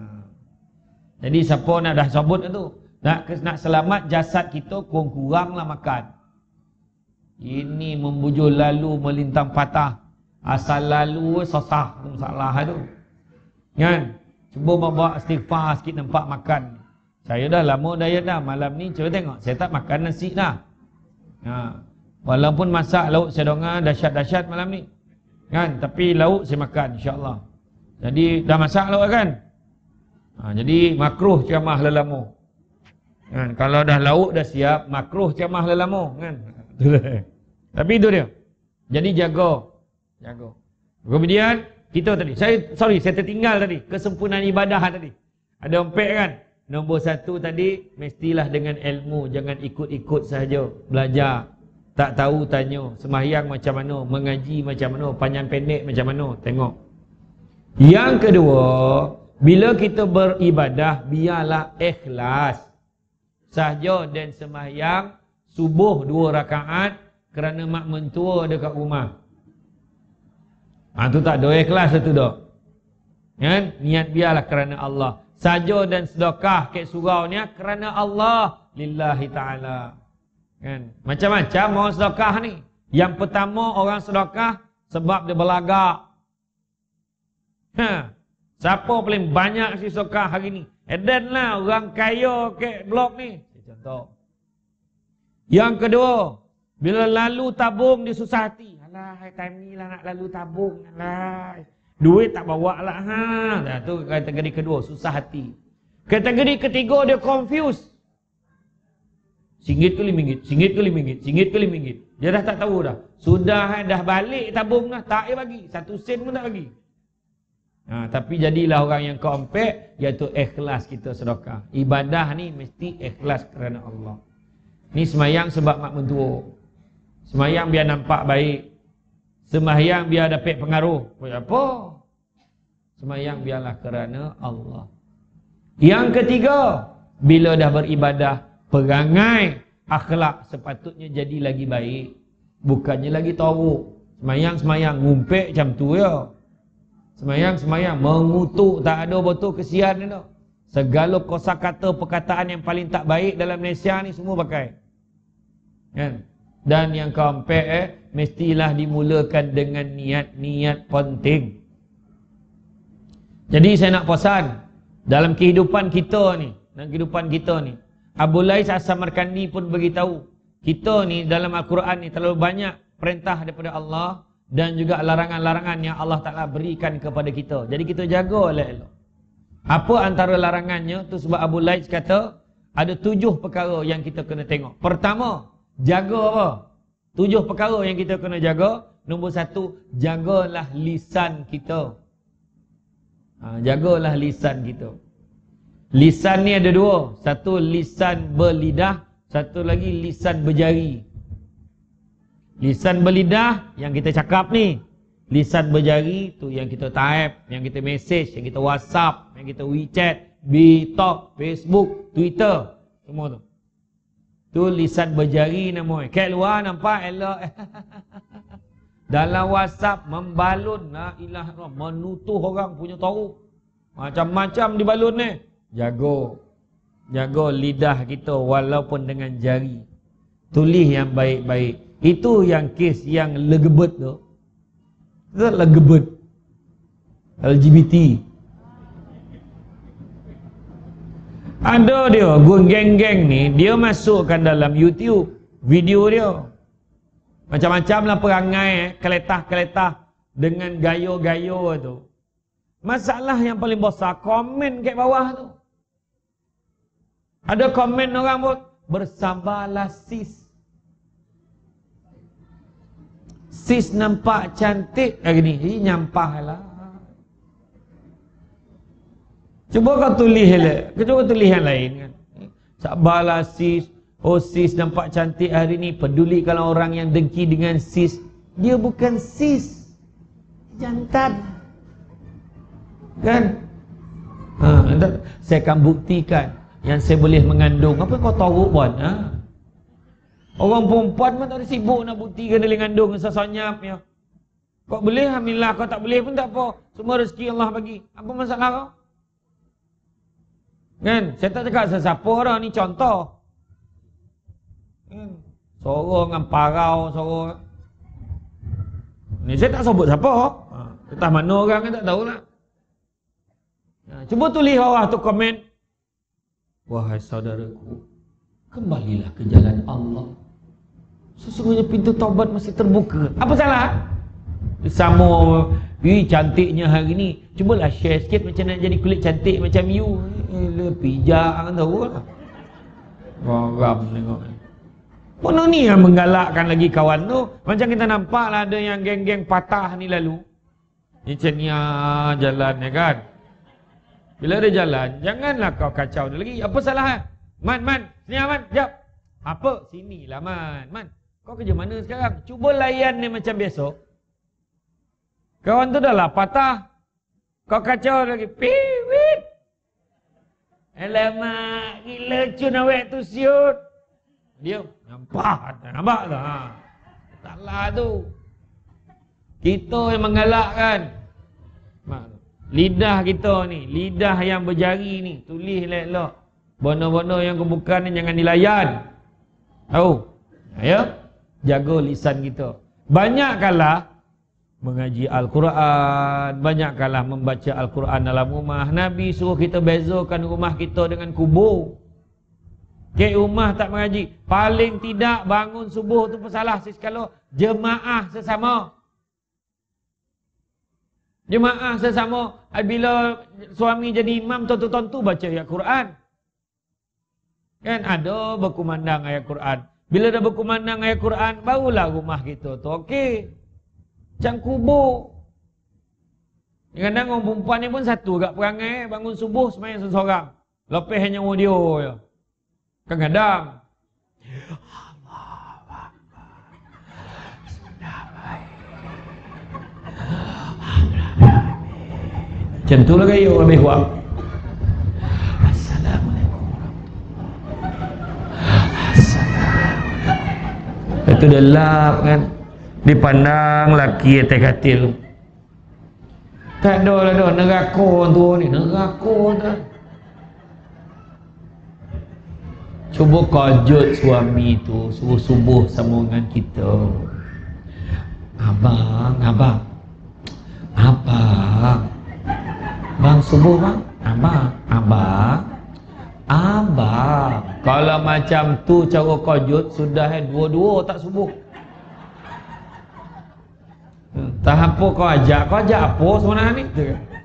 Jadi siapa nak dah sebut tu, nak selamat jasad kita, kurang-kuranglah makan. Ini membujur lalu melintang patah. Asal lalu sosah masalah tu. Kan? Cuba bawa istighfar sikit nampak makan. Saya dah lama diet dah. Malam ni cuba tengok, saya tak makan nasi dah. Walaupun masak lauk saya dengar dahsyat-dahsyat malam ni. Kan? Tapi lauk saya makan insya-Allah. Jadi dah masak lauk kan? Jadi makruh ceramah lelamo. Kan? Kalau dah lauk dah siap, makruh ceramah lelamo kan? Tapi itu dia. Jadi jaga. Kemudian kita tadi, saya tertinggal tadi kesempurnaan ibadah tadi. Ada 4 kan? Nombor 1 tadi, mestilah dengan ilmu, jangan ikut-ikut sahaja, belajar. Tak tahu tanya, sembahyang macam mana, mengaji macam mana, panjang pendek macam mana, tengok. Yang kedua, bila kita beribadah biarlah ikhlas. Sahaja dan sembahyang subuh 2 rakaat kerana mak mentua dekat rumah. Tu tak ada ikhlas tu dah. Kan? Niat biarlah kerana Allah. Saja dan sedekah kek surau ni kerana Allah, lillahi taala. Kan? Macam-macam orang sedekah ni. Yang pertama orang sedekah sebab dia berlagak. Siapa paling banyak si sedekah hari ni? Edan lah orang kaya kek blok ni. Contoh. Yang kedua, bila lalu tabung dia susah hati. Alah, time ni lah nak lalu tabung. Alah, duit tak bawa lah. Dah tu kategori kedua, susah hati. Kategori ketiga dia confused. RM1 ke RM5, RM1 ke RM5, RM1 ke RM5. Dia dah tak tahu dah. Sudah dah balik tabung dah, tak payah bagi. 1 sen pun tak bagi. Tapi jadilah orang yang keempat, iaitu ikhlas kita sedekah. Ibadah ni mesti ikhlas kerana Allah. Ni semayang sebab mak mentua. Semayang biar nampak baik. Semayang biar dapat pengaruh. Apa? Semayang biarlah kerana Allah. Yang ketiga, bila dah beribadah, perangai akhlak sepatutnya jadi lagi baik. Bukannya lagi teruk. Semayang ngumpet macam tu ya. Semayang, mengutuk tak ada betul, kesian ni tau. Segala kosakata perkataan yang paling tak baik dalam Malaysia ni semua pakai. Kan? Dan yang keempat mestilah dimulakan dengan niat-niat penting. Jadi saya nak pesan dalam kehidupan kita ni, Abu Lais As-Samarkandi pun beritahu, kita ni dalam Al-Quran ni terlalu banyak perintah daripada Allah dan juga larangan-larangan yang Allah Ta'ala berikan kepada kita. Jadi kita jaga elok-elok. Apa antara larangannya tu, sebab Abu Lais kata ada 7 perkara yang kita kena tengok. Pertama, jaga apa? 7 perkara yang kita kena jaga. Nombor 1, jagalah lisan kita. Jagalah lisan kita. Lisan ni ada 2. Satu lisan berlidah, satu lagi lisan berjari. Lisan berlidah yang kita cakap ni. Lisan berjari tu yang kita type, yang kita message, yang kita WhatsApp, yang kita WeChat, BeeTalk, Facebook, Twitter, semua tu. Tu lisan berjari namanya. Kat luar nampak elok. Dalam WhatsApp membalun, la ilaha illallah, menutuh orang punya tahu. Macam-macam dibalun ni. Jaga lidah kita walaupun dengan jari. Tulis yang baik-baik. Itu yang kes yang legebet tu. Itu legebet. LGBT. Ada dia, geng-geng ni, dia masukkan dalam YouTube video dia. Macam-macam lah perangai, keletah-keletah dengan gaya-gaya tu. Masalah yang paling besar, komen kat bawah tu. Ada komen orang pun, bersabarlah sis. Sis nampak cantik hari ni, nyampah lah. Cuba kau tulis yang lain kan. Sabarlah sis. Oh sis nampak cantik hari ni. Peduli kalau orang yang dengki dengan sis. Dia bukan sis, jantan. Kan? Saya akan buktikan yang saya boleh mengandung. Apa kau tahu buat? Orang perempuan pun tak ada sibuk nak buktikan dia boleh mengandung. Sesonyap ya. Kau boleh alhamdulillah, kau tak boleh pun tak apa. Semua rezeki Allah bagi. Apa masalah kau? Kan? Saya tak cakap sesiapa orang ni contoh. Kan? Sorong dengan parau, sorong. Ni saya tak sebut siapa. Entah mana orang kan tak tahulah. Cuba tulis bawah tu komen. Wahai saudaraku, kembalilah ke jalan Allah. Sesungguhnya pintu taubat masih terbuka. Apa salah? Sama, cantiknya hari ni. Cubalah share sikit macam nak jadi kulit cantik macam you. Pijak kan tahu lah. Geram tengok. Mana ni yang menggalakkan lagi kawan tu. Macam kita nampak lah ada yang geng-geng patah ni lalu. Macam ni jalan ya kan. Bila dia jalan, janganlah kau kacau dia lagi. Apa salah? Man, sini Man, jap. Apa? Sinilah Man. Kau kerja mana sekarang? Cuba layan dia macam biasa. Kawan tu dah lah patah. Kau kacau lagi. Piwit. Alamak, gila cun awak tu siut. Dia nampak tak? Salah tu. Kita yang menggalakkan. Lidah kita ni, lidah yang berjari ni, tulis elok-elok. Benda-benda yang kebukan ni jangan dilayan. Tahu? Ya? Jaga lisan kita. Banyakkanlah mengaji Al-Quran, banyakkanlah membaca Al-Quran dalam rumah. Nabi suruh kita bezakan rumah kita dengan kubur. Ke rumah tak mengaji, paling tidak bangun subuh tu pesalah sekali jemaah sesama. Jemaah sesama. Bila suami jadi imam, tontu-tontu baca ayat Quran. Kan ada berkumandang ayat Quran. Bila dah berkumandang ayat Quran, barulah rumah kita tu okey. Macam kubur. Kadang-kadang orang perempuan ni pun satu kat perangai, bangun subuh sembahyang seseorang. Lepas hanya audio je. Kadang-kadang macam tu lah gaya orang behwak. Assalamualaikum warahmatullahi. Itu dah lap kan. Dipandang laki atas katil. Tak ada lah dah neraka tu ni, neraka tu. Cuba kajut suami tu subuh-subuh sama dengan kita. Abang. Bang subuh bang. Abang. Kalau macam tu cara kajut sudah dua-dua tak subuh. Tak apa kau ajak apa sebenarnya ni?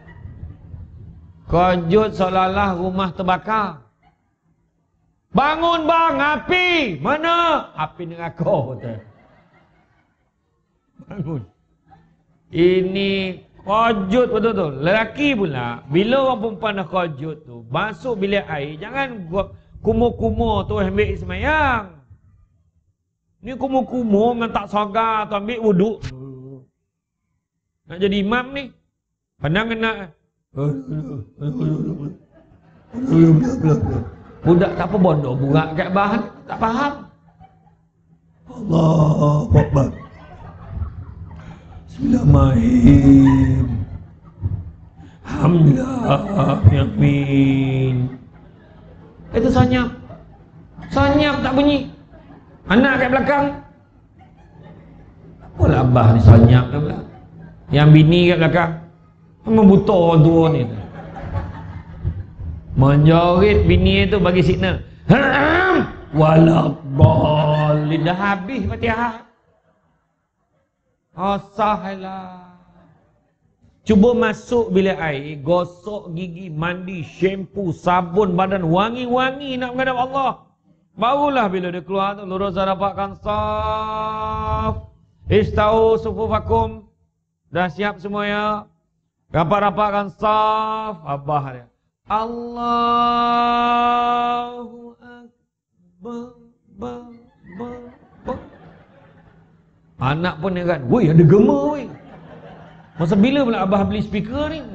Kajut seolah-olah rumah terbakar. Bangun bang, api. Mana? Api neraka betul. Bangun. Ini kajut betul-betul. Lelaki pula, bila orang perempuan dah kajut tu, masuk bilik air, jangan kumur-kumur tu ambil semayang. Ni kumur-kumur dengan tak sagar tu ambil wuduk. Nak jadi imam ni. Pandang kena. Budak tak apa bodoh burak kat bahan, tak faham. Allahu Akbar. Bismillahirrahmanirrahim. Alhamdulillah, amin. Itu senyap. Senyap tak bunyi. Anak kat belakang. Apalah abah ni senyap kat belakang. Yang bini kat belakang. Memang buta tua ni. Menjorit bini itu bagi signal. Waladdallin. Dah habis Fatihah. Asahlah. Cuba masuk bilik air, gosok gigi, mandi, shampoo, sabun badan, wangi-wangi nak menghadap Allah. Barulah bila dia keluar tu, lurus rapatkan saf. Istau sufufakum. Dah siap semua ya. Rapat-rapatkan saf. Abah dia. Allahu Akbar. Anak pun dia kan, woi ada gema woi. Masa bila pula abah beli speaker ni?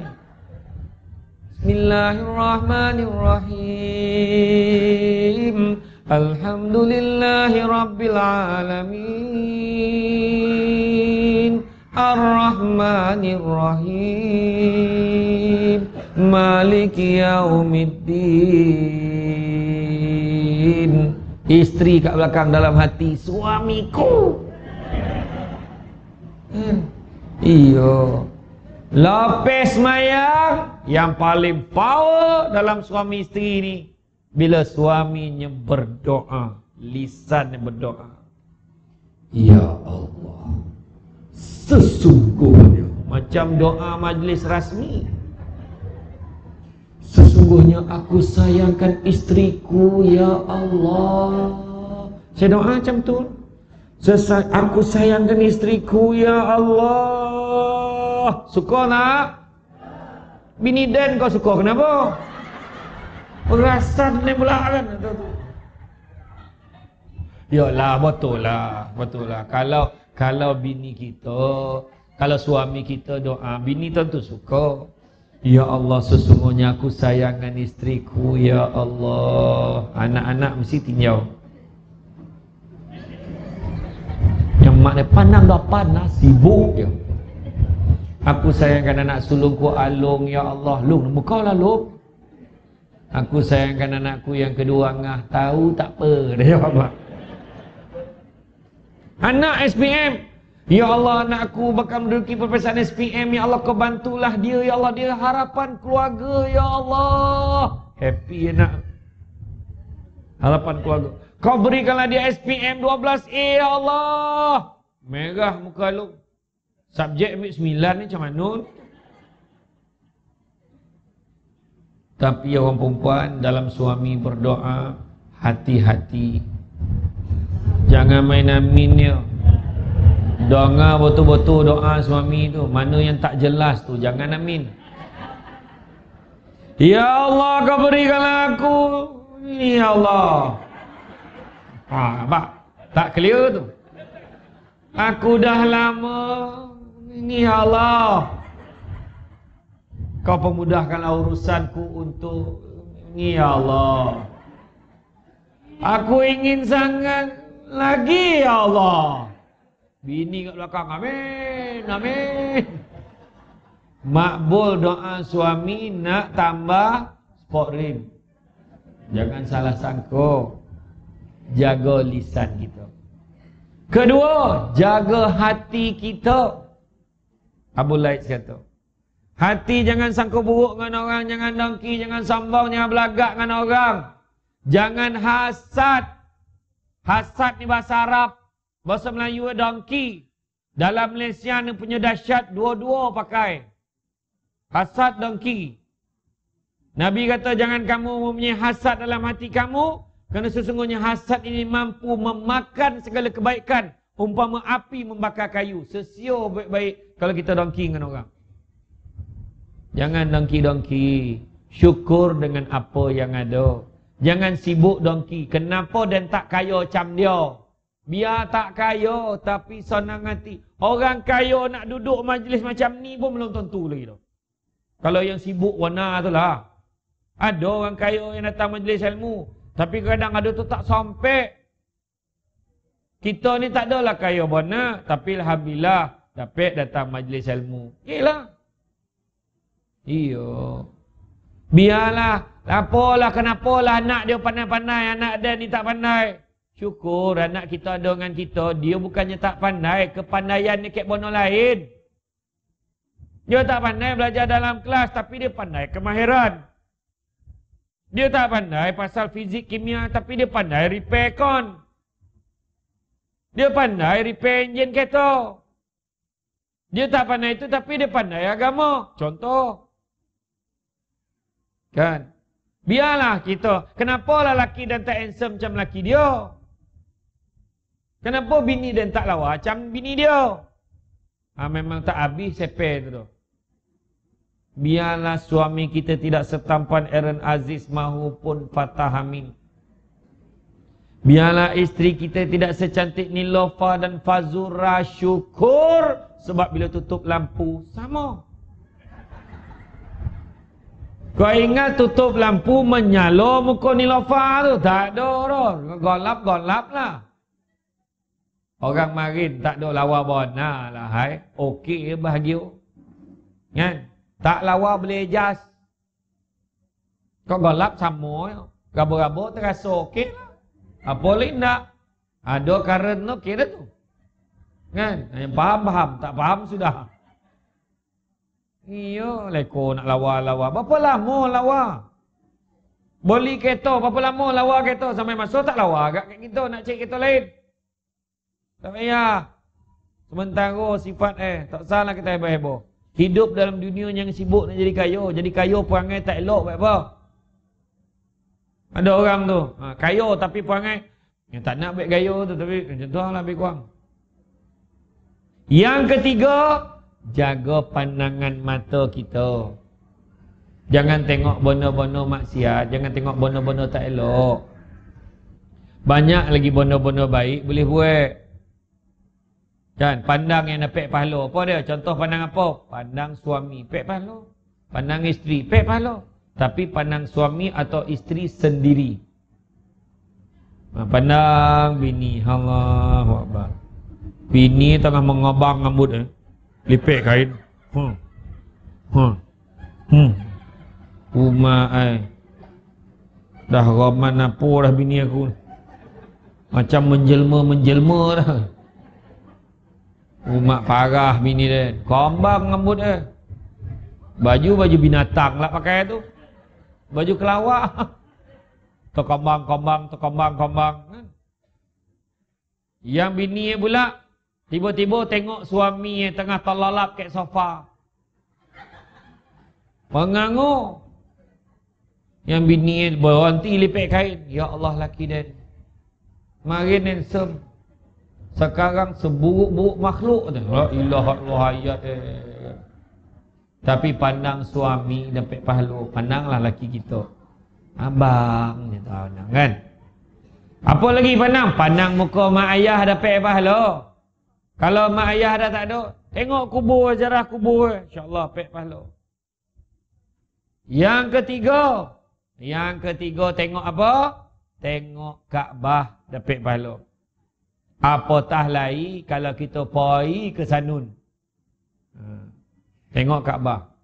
Bismillahirrahmanirrahim. Alhamdulillahi rabbil alamin. Ar-Rahmanir-Rahim. Maliki yaumiddin. Isteri kat belakang dalam hati, suamiku. Iyo. Lapis mayang yang paling power dalam suami isteri ni bila suaminya berdoa, lisannya berdoa. Ya Allah, sesungguhnya macam doa majlis rasmi. Sesungguhnya aku sayangkan istriku ya Allah. Saya doa macam tu. Aku sayangkan istriku ya Allah. Suka nak? Bini Dan kau suka kenapa? Perasan ni pula kan. Yalah betul lah. Kalau bini kita, kalau suami kita doa, bini tentu suka. Ya Allah, sesungguhnya aku sayangkan istriku ya Allah. Anak-anak mesti tinjau. Yang mak dia pandang dah panas, sibuk je. Aku sayangkan anak sulungku Alung ya Allah. Lung, buka lah Lung. Aku sayangkan anakku yang kedua Ngah. Tahu tak apa dia jawab mak. Anak SPM, ya Allah anakku bakal menduduki peperiksaan SPM. Ya Allah kau bantulah dia. Ya Allah dia harapan keluarga. Ya Allah happy anak, harapan keluarga. Kau berikanlah dia SPM 12A ya Allah. Merah muka lu. Subjek ambil 9 ni macam mana? Tapi orang perempuan dalam suami berdoa, hati-hati. Jangan main amin ya. Dengar betul-betul doa suami tu. Mana yang tak jelas tu jangan amin. Ya Allah kau berikanlah aku. Ya Allah. Nampak? Tak clear tu. Aku dah lama. Ini ya Allah. Kau pemudahkanlah urusanku untuk ini ya Allah. Aku ingin sangat lagi ya Allah. Bini kat belakang, amin, amin. Makbul doa suami nak tambah sport rim. Jangan salah sangka. Jaga lisan kita. Kedua, jaga hati kita. Abu Laid kata, hati jangan sangka buruk dengan orang, jangan dengki, jangan sombong, jangan belagak dengan orang. Jangan hasad. Hasad ni bahasa Arab. Bahasa Melayu dengki. Dalam Malaysia ni punya dahsyat, dua-dua pakai. Hasad, dengki. Nabi kata jangan kamu mempunyai hasad dalam hati kamu, kerana sesungguhnya hasad ini mampu memakan segala kebaikan. Umpama api membakar kayu. Sesio baik-baik kalau kita dongki dengan orang. Jangan dongki-dongki. Syukur dengan apa yang ada. Jangan sibuk dongki. Kenapa dan tak kaya macam dia? Biar tak kaya tapi senang hati. Orang kaya nak duduk majlis macam ni pun belum tentu lagi tu. Kalau yang sibuk warna tu lah. Ada orang kaya yang datang majlis ilmu. Tapi kadang ada tu tak sampai. Kita ni tak adalah kaya bona, tapi alhamdulillah dapat datang majlis ilmu. Iyalah. Iyo. Biarlah. Apalah kenapalah anak dia pandai-pandai, anak dia ni tak pandai. Syukur anak kita ada dengan kita, dia bukannya tak pandai, kepandaian ni kek bona lain. Dia tak pandai belajar dalam kelas, tapi dia pandai kemahiran. Dia tak pandai pasal fizik kimia, tapi dia pandai repair kon. Dia pandai repair enjin kereta. Dia tak pandai itu tapi dia pandai agama. Contoh. Kan? Biarlah kita. Kenapa lelaki dan tak handsome macam lelaki dia? Kenapa bini dan tak lawa macam bini dia? Memang tak habis sepeh tu. Biarlah suami kita tidak setampan Aaron Aziz mahupun Fatah Amin. Biarlah isteri kita tidak secantik Nilofa dan Fazura. Syukur. Sebab bila tutup lampu, sama. Kau ingat tutup lampu menyala muka Nilofa tu? Tak ada orang. Golap-golap lah. Orang marin tak ada lawa bona lah. Hai. Okey bahagia. Kan? Tak lawa boleh jas. Kau golap sama. Gabo-gabo terasa okey lah. Apa lagi nak? Ada karen tu kira tu. Kan? Yang faham-faham, tak faham sudah. Iya, leko nak lawa-lawa. Berapa lama lawa? Beli kereta, berapa lama lawa kereta? Sampai masuk tak lawa agak kat kita nak cek kereta lain. Tak payah. Sementara sifat tak salah kita heboh-heboh. Hidup dalam dunia yang sibuk nak jadi kaya. Jadi kaya perangai tak elok buat apa? Ada orang tu, kaya tapi perangai yang tak nak baik gaya tu, tapi macam tu lah lebih kurang. Yang ketiga, jaga pandangan mata kita. Jangan tengok bono-bono maksiat, jangan tengok bono-bono tak elok. Banyak lagi bono-bono baik boleh buat. Kan, pandang yang dapat pahala. Apa dia? Contoh pandang apa? Pandang suami, pek pahala. Pandang isteri, pek pahala. Tapi pandang suami atau isteri sendiri. Pandang bini, Allahu Akbar. Bini tengah mengobang rambut lipik kain. Dah roman apa dah bini aku. Macam menjelma-menjelma dah. Umat parah bini dia. Kombang rambut dia. Baju binatang lah pakai tu. Baju kelawak. Terkombang-kombang. Yang bini pula tiba-tiba tengok suami yang tengah terlalap kat sofa. Mengangur. Yang bini berhenti lipik kain. Ya Allah laki dia. Marin handsome. Sekarang seburuk-buruk makhluk tu. La ilaha illallah. Tapi pandang suami dapat pahala. Pandanglah laki kita. Abang dia tahu nak kan. Apa lagi pandang? Pandang muka mak ayah dapat pahala. Kalau mak ayah dah tak ada, tengok kubur, jarah kubur, insya-Allah dapat pahala. Yang ketiga tengok apa? Tengok Kaabah dapat pahala. Apatah lagi kalau kita pergi ke Sanun. Tengok Kaabah.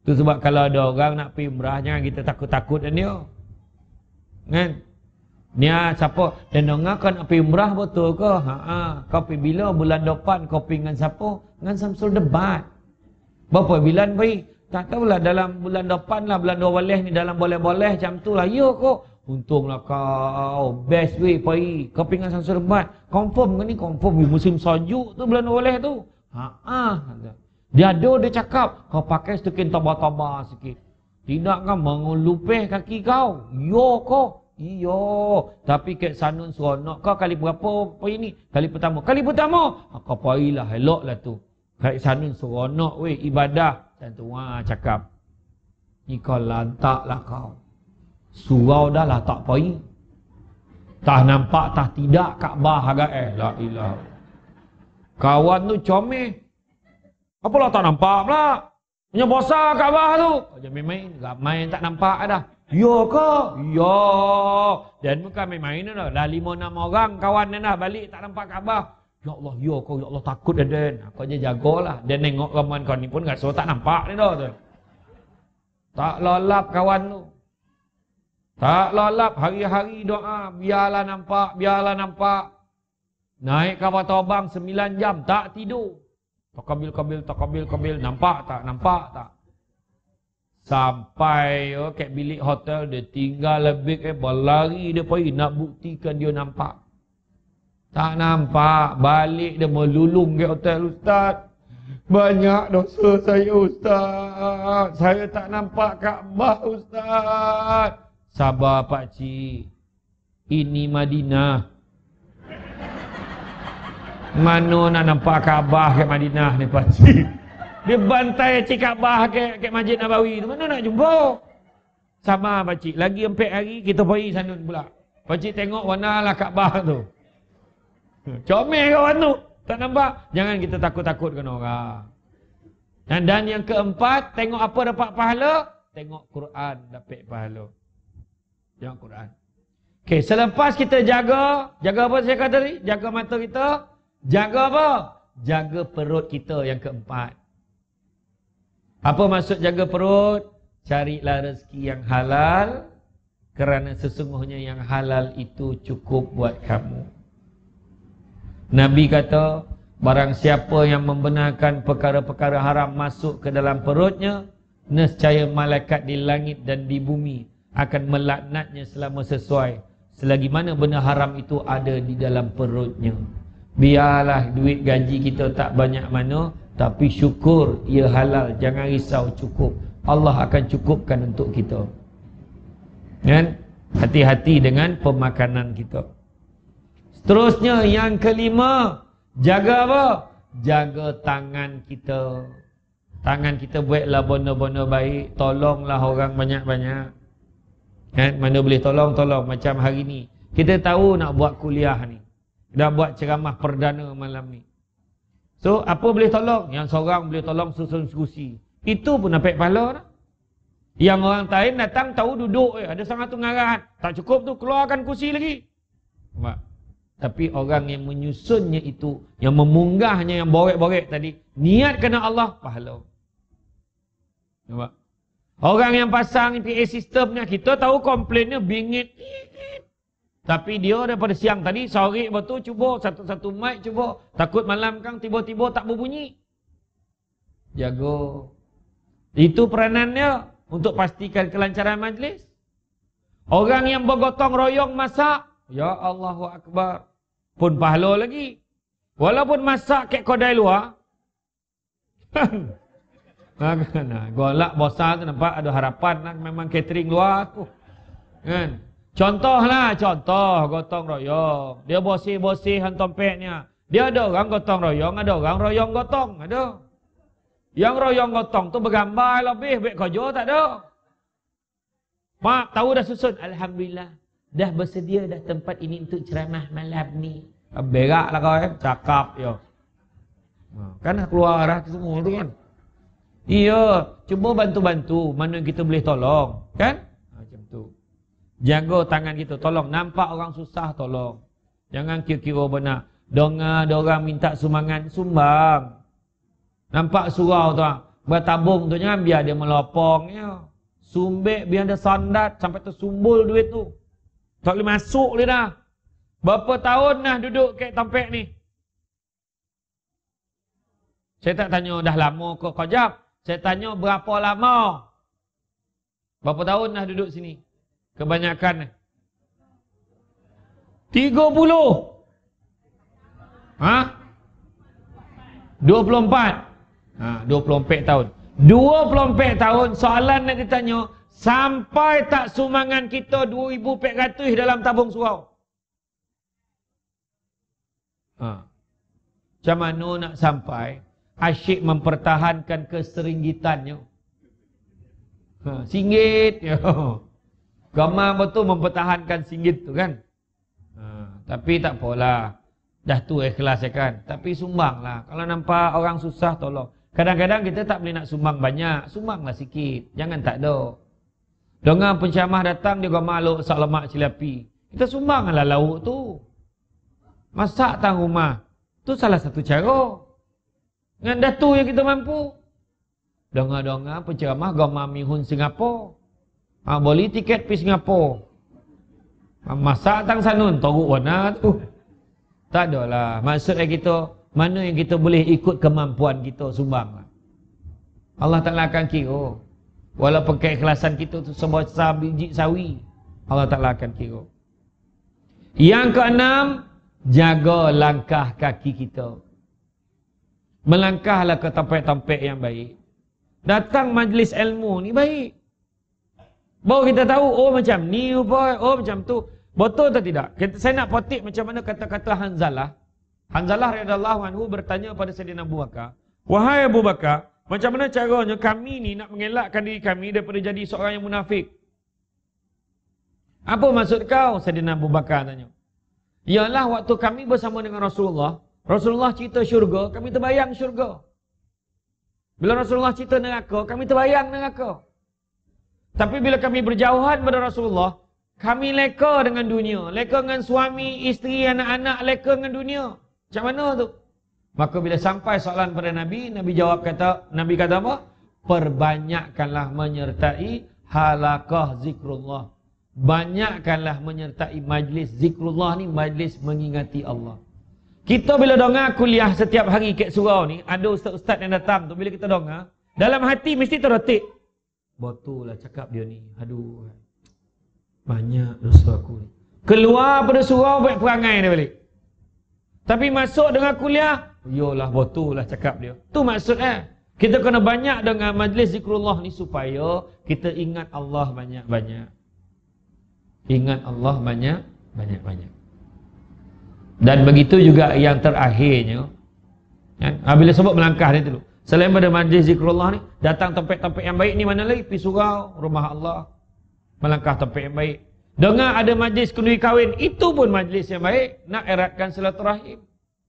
Tu sebab kalau ada orang nak pergi umrah, jangan kita takut-takut dengan dia. Kan? Dia siapa? Dan dengar kau nak pergi umrah betul ke? Kau pergi bila? Bulan depan kau pergi dengan siapa? Dengan Samsul Debat. Berapa bulan pergi? Tak tahulah, dalam bulan depan lah, bulan 12 ni, dalam boleh-boleh macam tu lah. Ya kok. Untunglah kau. Best way pergi. Kau pergi dengan Samsul Debat. Confirm ke ni? Confirm. Musim sejuk tu bulan 12 tu. Dia ada, dia cakap. Kau pakai sedikit tabah-tabah sikit. Tidak kan mengulupih kaki kau. Ya kok. Iya, tapi Kek Sanun seronok kau kali berapa pergi ni? Kali pertama. Kali pertama? Kau pergilah, eloklah tu. Kek Sanun seronok weh, ibadah. Dan tu cakap, ni kau lantaklah kau. Surau dah lah tak pergi. Tak nampak, tak tidak Kaabah agak la ilah. Kawan tu comel. Apalah tak nampak pula? Punya bosan Kaabah tu. Jangan main, ramai yang tak nampak dah. Ya ke? Ya. Dan bukan main-main dah. Dah 5-6 orang kawan dia dah balik tak nampak Kaabah. Ya Allah, ya kau, ya Allah takut dah Den. Aku aja jagalah. Dan nengok kawan kau ni pun rasa tak nampak ni dah tu. Tak lolap kawan tu. Tak lolap, hari-hari doa, biarlah nampak, biarlah nampak. Naik kapal terbang 9 jam tak tidur. Takabil, nampak tak? Sampai kat bilik hotel, dia tinggal lebih berlari dia pergi nak buktikan dia nampak. Tak nampak, balik dia melulung ke hotel. Ustaz, banyak dosa saya Ustaz. Saya tak nampak Kaabah Ustaz. Sabar Pak Cik, ini Madinah. Mana nak nampak Kaabah kat Madinah ni Pak Cik? Dia bantai Cik Kaabah ke Masjid Nabawi tu. Mana nak jumpa? Sama pakcik. Lagi 4 hari kita pergi sana pula. Pakcik tengok warna lah Kaabah tu. Comel kawan tu. Tak nampak? Jangan kita takut-takut kena orang. Dan yang keempat, tengok apa dapat pahala? Tengok Quran dapat pahala. Tengok Quran. Okey, selepas kita jaga apa saya kata tadi? Jaga mata kita. Jaga apa? Jaga perut kita yang keempat. Apa maksud jaga perut? Carilah rezeki yang halal, kerana sesungguhnya yang halal itu cukup buat kamu. Nabi kata, barang siapa yang membenarkan perkara-perkara haram masuk ke dalam perutnya, nescaya malaikat di langit dan di bumi akan melaknatnya selama sesuai selagi mana benda haram itu ada di dalam perutnya. Biarlah duit gaji kita tak banyak mana, tapi syukur ia halal, jangan risau, cukup. Allah akan cukupkan untuk kita. Kan? Hati-hati dengan pemakanan kita. Seterusnya yang kelima, jaga apa? Jaga tangan kita. Tangan kita buatlah benda-benda baik, tolonglah orang banyak-banyak. Kan? Mana boleh tolong. Macam hari ni kita tahu nak buat kuliah ni, dah buat ceramah perdana malam ni. So, apa boleh tolong? Yang seorang boleh tolong susun kursi. Itu pun dapat pahala dah. Yang orang lain datang tahu duduk, ada sangat tu ngarahan. Tak cukup tu, keluarkan kursi lagi. Nampak? Tapi orang yang menyusunnya itu, yang memunggahnya, yang borek-borek tadi, niat kena Allah, pahala. Nampak? Orang yang pasang PA sistemnya, kita tahu komplainnya bingit. Tapi dia daripada siang tadi, sore betul cuba, satu-satu mic cuba. Takut malam kan tiba-tiba tak berbunyi. Jaga. Itu peranannya untuk pastikan kelancaran majlis. Orang yang bergotong royong masak, ya Allahu Akbar, pun pahala lagi. Walaupun masak kat kedai luar. Golak bosan tu nampak ada harapan lah, memang catering luar tu. Kan? Contoh gotong royong. Dia bersih-bersih hantompeknya. Dia ada orang gotong royong, ada orang royong gotong, ada. Yang royong gotong tu bergambar lebih, baik kerja tak ada. Mak tahu dah susun, alhamdulillah. Dah bersedia dah tempat ini untuk ceramah malam ni. Beraklah kau cakap yo. Kan keluar dah semua tu kan. Iya, cuba bantu-bantu mana kita boleh tolong, kan? Macam tu. Jaga tangan kita, tolong. Nampak orang susah, tolong. Jangan kira-kira benar. Dengar ada orang minta sumbangan, sumbang. Nampak surau tu, bertabung tu jangan biar dia melopong ya. Sumbek biar dia sandat sampai tersumbul duit tu. Tak boleh masuk dia dah. Berapa tahun dah duduk kat tampek ni? Saya tak tanya dah lama ke kejap. Saya tanya berapa lama? Berapa tahun dah duduk sini? Kebanyakan 30. Ha? 24. 24 tahun. 24 tahun soalan nak ditanya, sampai tak sumbangan kita 2,400 dalam tabung surau? Macam mana nak sampai? Asyik mempertahankan keseringgitannya. Singgit. Gamar betul mempertahankan singgit tu kan. Tapi tak apalah. Dah tu ikhlas ya kan. Tapi sumbanglah. Kalau nampak orang susah tolong. Kadang-kadang kita tak boleh nak sumbang banyak. Sumbanglah sikit. Jangan tak ada. Dengar penceramah datang dia gamar lauk sak lemak cilapi. Kita sumbanglah lauk tu. Masak tang rumah. Tu salah satu cara. Dengan datu yang kita mampu. Dengar-dengar penceramah gamar mihun Singapura. Beli tiket pergi Singapura. Masak tang sanun, teruk warna tu. Tak adalah. Maksudnya kita, mana yang kita boleh ikut kemampuan kita, sumbang. Allah Ta'ala akan kira. Walaupun keikhlasan kita tu sebesar biji sawi, Allah Ta'ala akan kira. Yang keenam, jaga langkah kaki kita. Melangkahlah ke tempat-tempat yang baik. Datang majlis ilmu ni baik. Baru kita tahu, oh macam ni, oh macam tu. Betul atau tidak? Saya nak potik macam mana kata-kata Hanzalah. Hanzalah radhiyallahu anhu bertanya pada Sayyidina Abu Bakar, wahai Abu Bakar, macam mana caranya kami ni nak mengelakkan diri kami daripada jadi seorang yang munafik? Apa maksud kau? Sayyidina Abu Bakar tanya. Ialah waktu kami bersama dengan Rasulullah, Rasulullah cerita syurga, kami terbayang syurga. Bila Rasulullah cerita neraka, kami terbayang neraka. Tapi bila kami berjauhan pada Rasulullah, kami leka dengan dunia. Leka dengan suami, isteri, anak-anak, leka dengan dunia. Macam mana tu? Maka bila sampai soalan pada Nabi, Nabi kata apa? Perbanyakkanlah menyertai halaqah zikrullah. Banyakkanlah menyertai majlis zikrullah ni, majlis mengingati Allah. Kita bila dengar kuliah setiap hari kat surau ni, ada ustaz-ustaz yang datang tu, bila kita dengar, dalam hati mesti terdetik. Betul lah cakap dia ni. Aduh. Banyak dosa aku ni. Keluar pada surau baik perangai dia balik. Tapi masuk dengan kuliah, yolah betul lah cakap dia. Tu maksudnya. Kita kena banyak dengan majlis zikrullah ni supaya kita ingat Allah banyak-banyak. Ingat Allah banyak-banyak. Dan begitu juga yang terakhirnya. Kan? Bila sebut melangkah ni dulu. Selain pada majlis zikrullah ni, datang tempat-tempat yang baik ni mana lagi? Pergi surau, rumah Allah. Melangkah tempat yang baik. Dengar ada majlis kenduri kahwin, itu pun majlis yang baik. Nak eratkan silaturahim.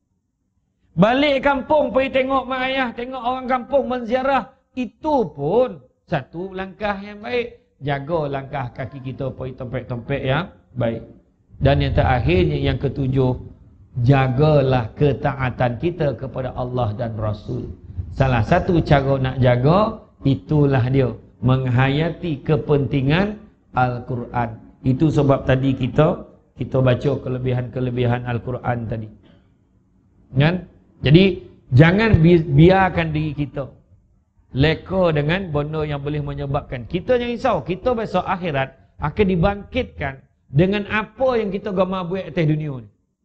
Balik kampung, pergi tengok mak ayah, tengok orang kampung menziarah. Itu pun satu langkah yang baik. Jaga langkah kaki kita pergi tempat-tempat yang baik. Dan yang terakhirnya, yang ketujuh, jagalah ketaatan kita kepada Allah dan Rasul. Salah satu cara nak jaga, itulah dia. Menghayati kepentingan Al-Quran. Itu sebab tadi kita baca kelebihan-kelebihan Al-Quran tadi. Kan? Jadi, jangan biarkan diri kita leka dengan benda yang boleh menyebabkan. Kita jangan risau. Kita besok akhirat akan dibangkitkan dengan apa yang kita gamar buat atas dunia ni.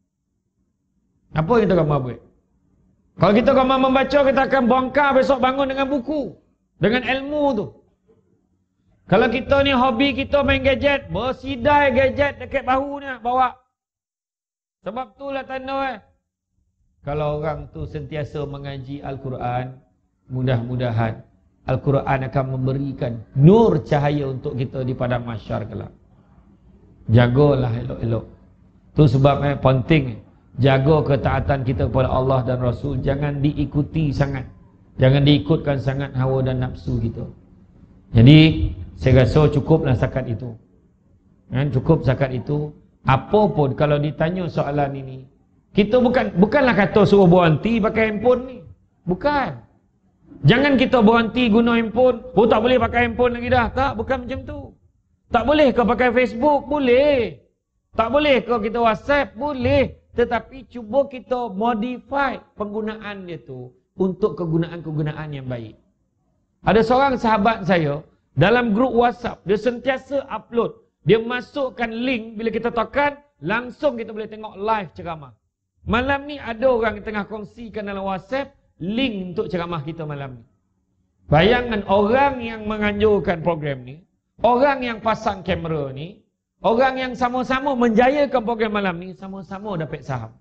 Apa yang kita gamar buat? Kalau kita gamar membaca, kita akan bongkar besok bangun dengan buku. Dengan ilmu tu. Kalau kita ni hobi kita main gadget, bersidai gadget dekat bahu ni bawa. Sebab itulah tanda kalau orang tu sentiasa mengaji Al-Quran, mudah-mudahan Al-Quran akan memberikan nur cahaya untuk kita di padang mahsyar kelak. Jagalah elok-elok. Tu sebab penting. Jaga ketaatan kita kepada Allah dan Rasul. Jangan diikuti sangat. Jangan diikutkan sangat hawa dan nafsu kita. Jadi, saya rasa cukuplah zakat itu. Kan? Cukup zakat itu. Apa pun kalau ditanya soalan ini, kita bukanlah kata suruh berhenti pakai handphone ni. Bukan. Jangan kita berhenti guna handphone. Oh, tak boleh pakai handphone lagi dah. Tak, bukan macam tu. Tak boleh ke pakai Facebook? Boleh. Tak boleh ke kita WhatsApp? Boleh. Tetapi cuba kita modify penggunaan dia tu untuk kegunaan-kegunaan yang baik. Ada seorang sahabat saya dalam grup WhatsApp, dia sentiasa upload. Dia masukkan link, bila kita tekan, langsung kita boleh tengok live ceramah. Malam ni ada orang yang tengah kongsikan dalam WhatsApp link untuk ceramah kita malam ni. Bayangkan orang yang menganjurkan program ni, orang yang pasang kamera ni, orang yang sama-sama menjayakan program malam ni, sama-sama dapat saham.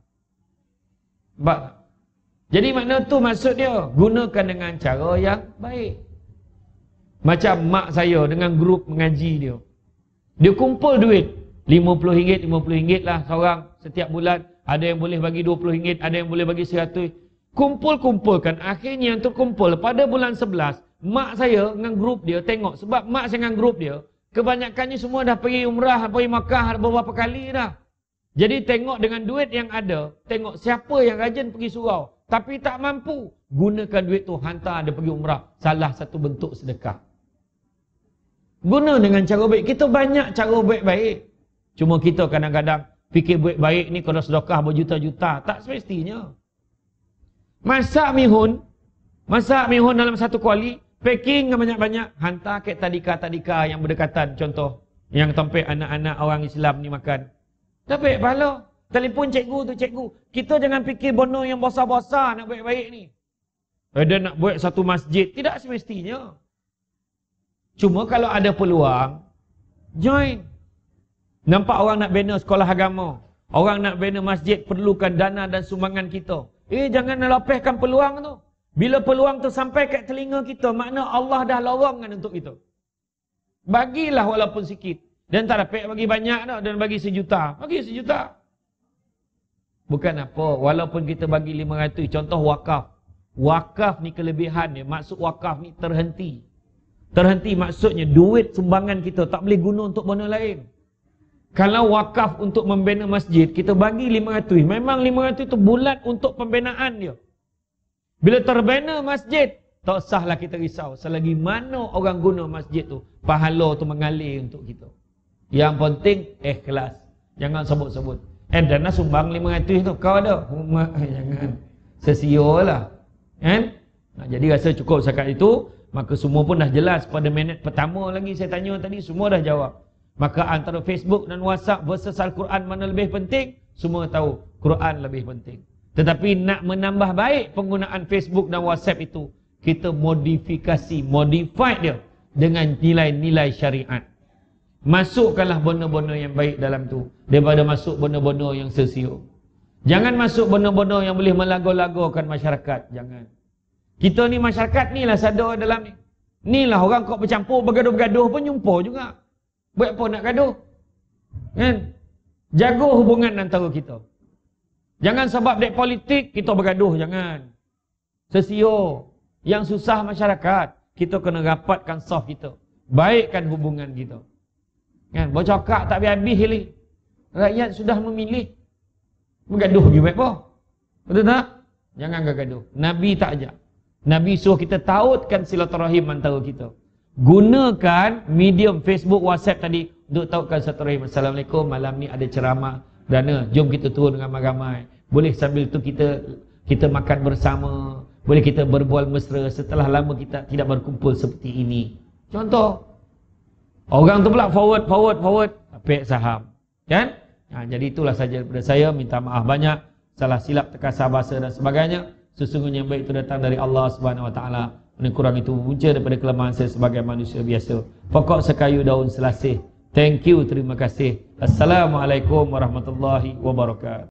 Jadi makna tu maksud dia, gunakan dengan cara yang baik. Macam mak saya dengan grup mengaji dia. Dia kumpul duit RM50, RM50 lah seorang setiap bulan. Ada yang boleh bagi RM20, ada yang boleh bagi RM100. Kumpul-kumpulkan. Akhirnya yang terkumpul pada bulan 11, mak saya dengan grup dia tengok. Sebab mak saya dengan grup dia, kebanyakannya semua dah pergi umrah, pergi Makkah beberapa kali dah. Jadi tengok dengan duit yang ada, tengok siapa yang rajin pergi surau. Tapi tak mampu, gunakan duit tu hantar dia pergi umrah. Salah satu bentuk sedekah. Guna dengan cara baik. Kita banyak cara baik-baik. Cuma kita kadang-kadang fikir baik-baik ni kalau sedekah berjuta-juta. Tak semestinya. Masak mihun dalam satu kuali, packing banyak-banyak, hantar ke tadika-tadika yang berdekatan. Contoh, yang tempat anak-anak orang Islam ni makan. Dapat pahala. Telefon cikgu tu, cikgu. Kita jangan fikir bono yang besar-besar nak baik-baik ni. Ada nak buat satu masjid. Tidak semestinya. Cuma kalau ada peluang, join. Nampak orang nak bina sekolah agama. Orang nak bina masjid, perlukan dana dan sumbangan kita. Jangan lepaskan peluang tu. Bila peluang tu sampai kat telinga kita, makna Allah dah lorongkan untuk kita. Bagilah walaupun sikit. Dan tak dapat bagi banyak dah, dan bagi sejuta. Bagi sejuta. Bukan apa, walaupun kita bagi 500, contoh wakaf. Wakaf ni kelebihan dia, maksud wakaf ni terhenti. Terhenti maksudnya duit sumbangan kita tak boleh guna untuk benda lain. Kalau wakaf untuk membina masjid, kita bagi 500. Memang 500 itu bulat untuk pembinaan dia. Bila terbina masjid, tak usahlah kita risau. Selagi mana orang guna masjid tu, pahala tu mengalir untuk kita. Yang penting, ikhlas. Jangan sebut-sebut. Dana sumbang 500 tu, kau ada? Jangan. Sesio lah. Kan? Jadi rasa cukup setakat itu. Maka semua pun dah jelas. Pada minit pertama lagi saya tanya tadi, semua dah jawab. Maka antara Facebook dan WhatsApp versus Al-Quran mana lebih penting? Semua tahu, Quran lebih penting. Tetapi nak menambah baik penggunaan Facebook dan WhatsApp itu, kita modifikasi, modify dia dengan nilai-nilai syariat. Masukkanlah benda-benda yang baik dalam tu, daripada masuk benda-benda yang sesio. Jangan masuk benda-benda yang boleh melago-lagokan masyarakat. Jangan. Kita ni masyarakat ni lah sadar dalam ni. Ni lah orang kau bercampur, bergaduh-bergaduh pun jumpa juga. Buat apa nak gaduh? Kan? Jaga hubungan antara kita. Jangan sebab dek politik kita bergaduh, jangan. Sesio yang susah masyarakat, kita kena rapatkan soft kita. Baikkan hubungan kita. Kan? Bercakap tak habis-habis ni. Rakyat sudah memilih. Bergaduh lagi buat apa? Betul tak? Jangan gaduh. Nabi tak ajak. Nabi suruh kita tautkan silaturahim antara kita. Gunakan medium Facebook, WhatsApp tadi untuk tautkan silaturahim. Assalamualaikum, malam ni ada ceramah dana, jom kita turun ramai-ramai. Boleh sambil tu kita makan bersama, boleh kita berbual mesra setelah lama kita tidak berkumpul seperti ini. Contoh. Orang tu pula forward dapat saham. Kan? Jadi itulah saja daripada saya. Minta maaf banyak, salah silap, terkasar bahasa dan sebagainya. Sesungguhnya yang baik itu datang dari Allah Subhanahu Wa Taala. Kurang itu punca daripada kelemahan saya sebagai manusia biasa. Pokok sekayu daun selasih. Thank you, terima kasih. Assalamualaikum warahmatullahi wabarakatuh.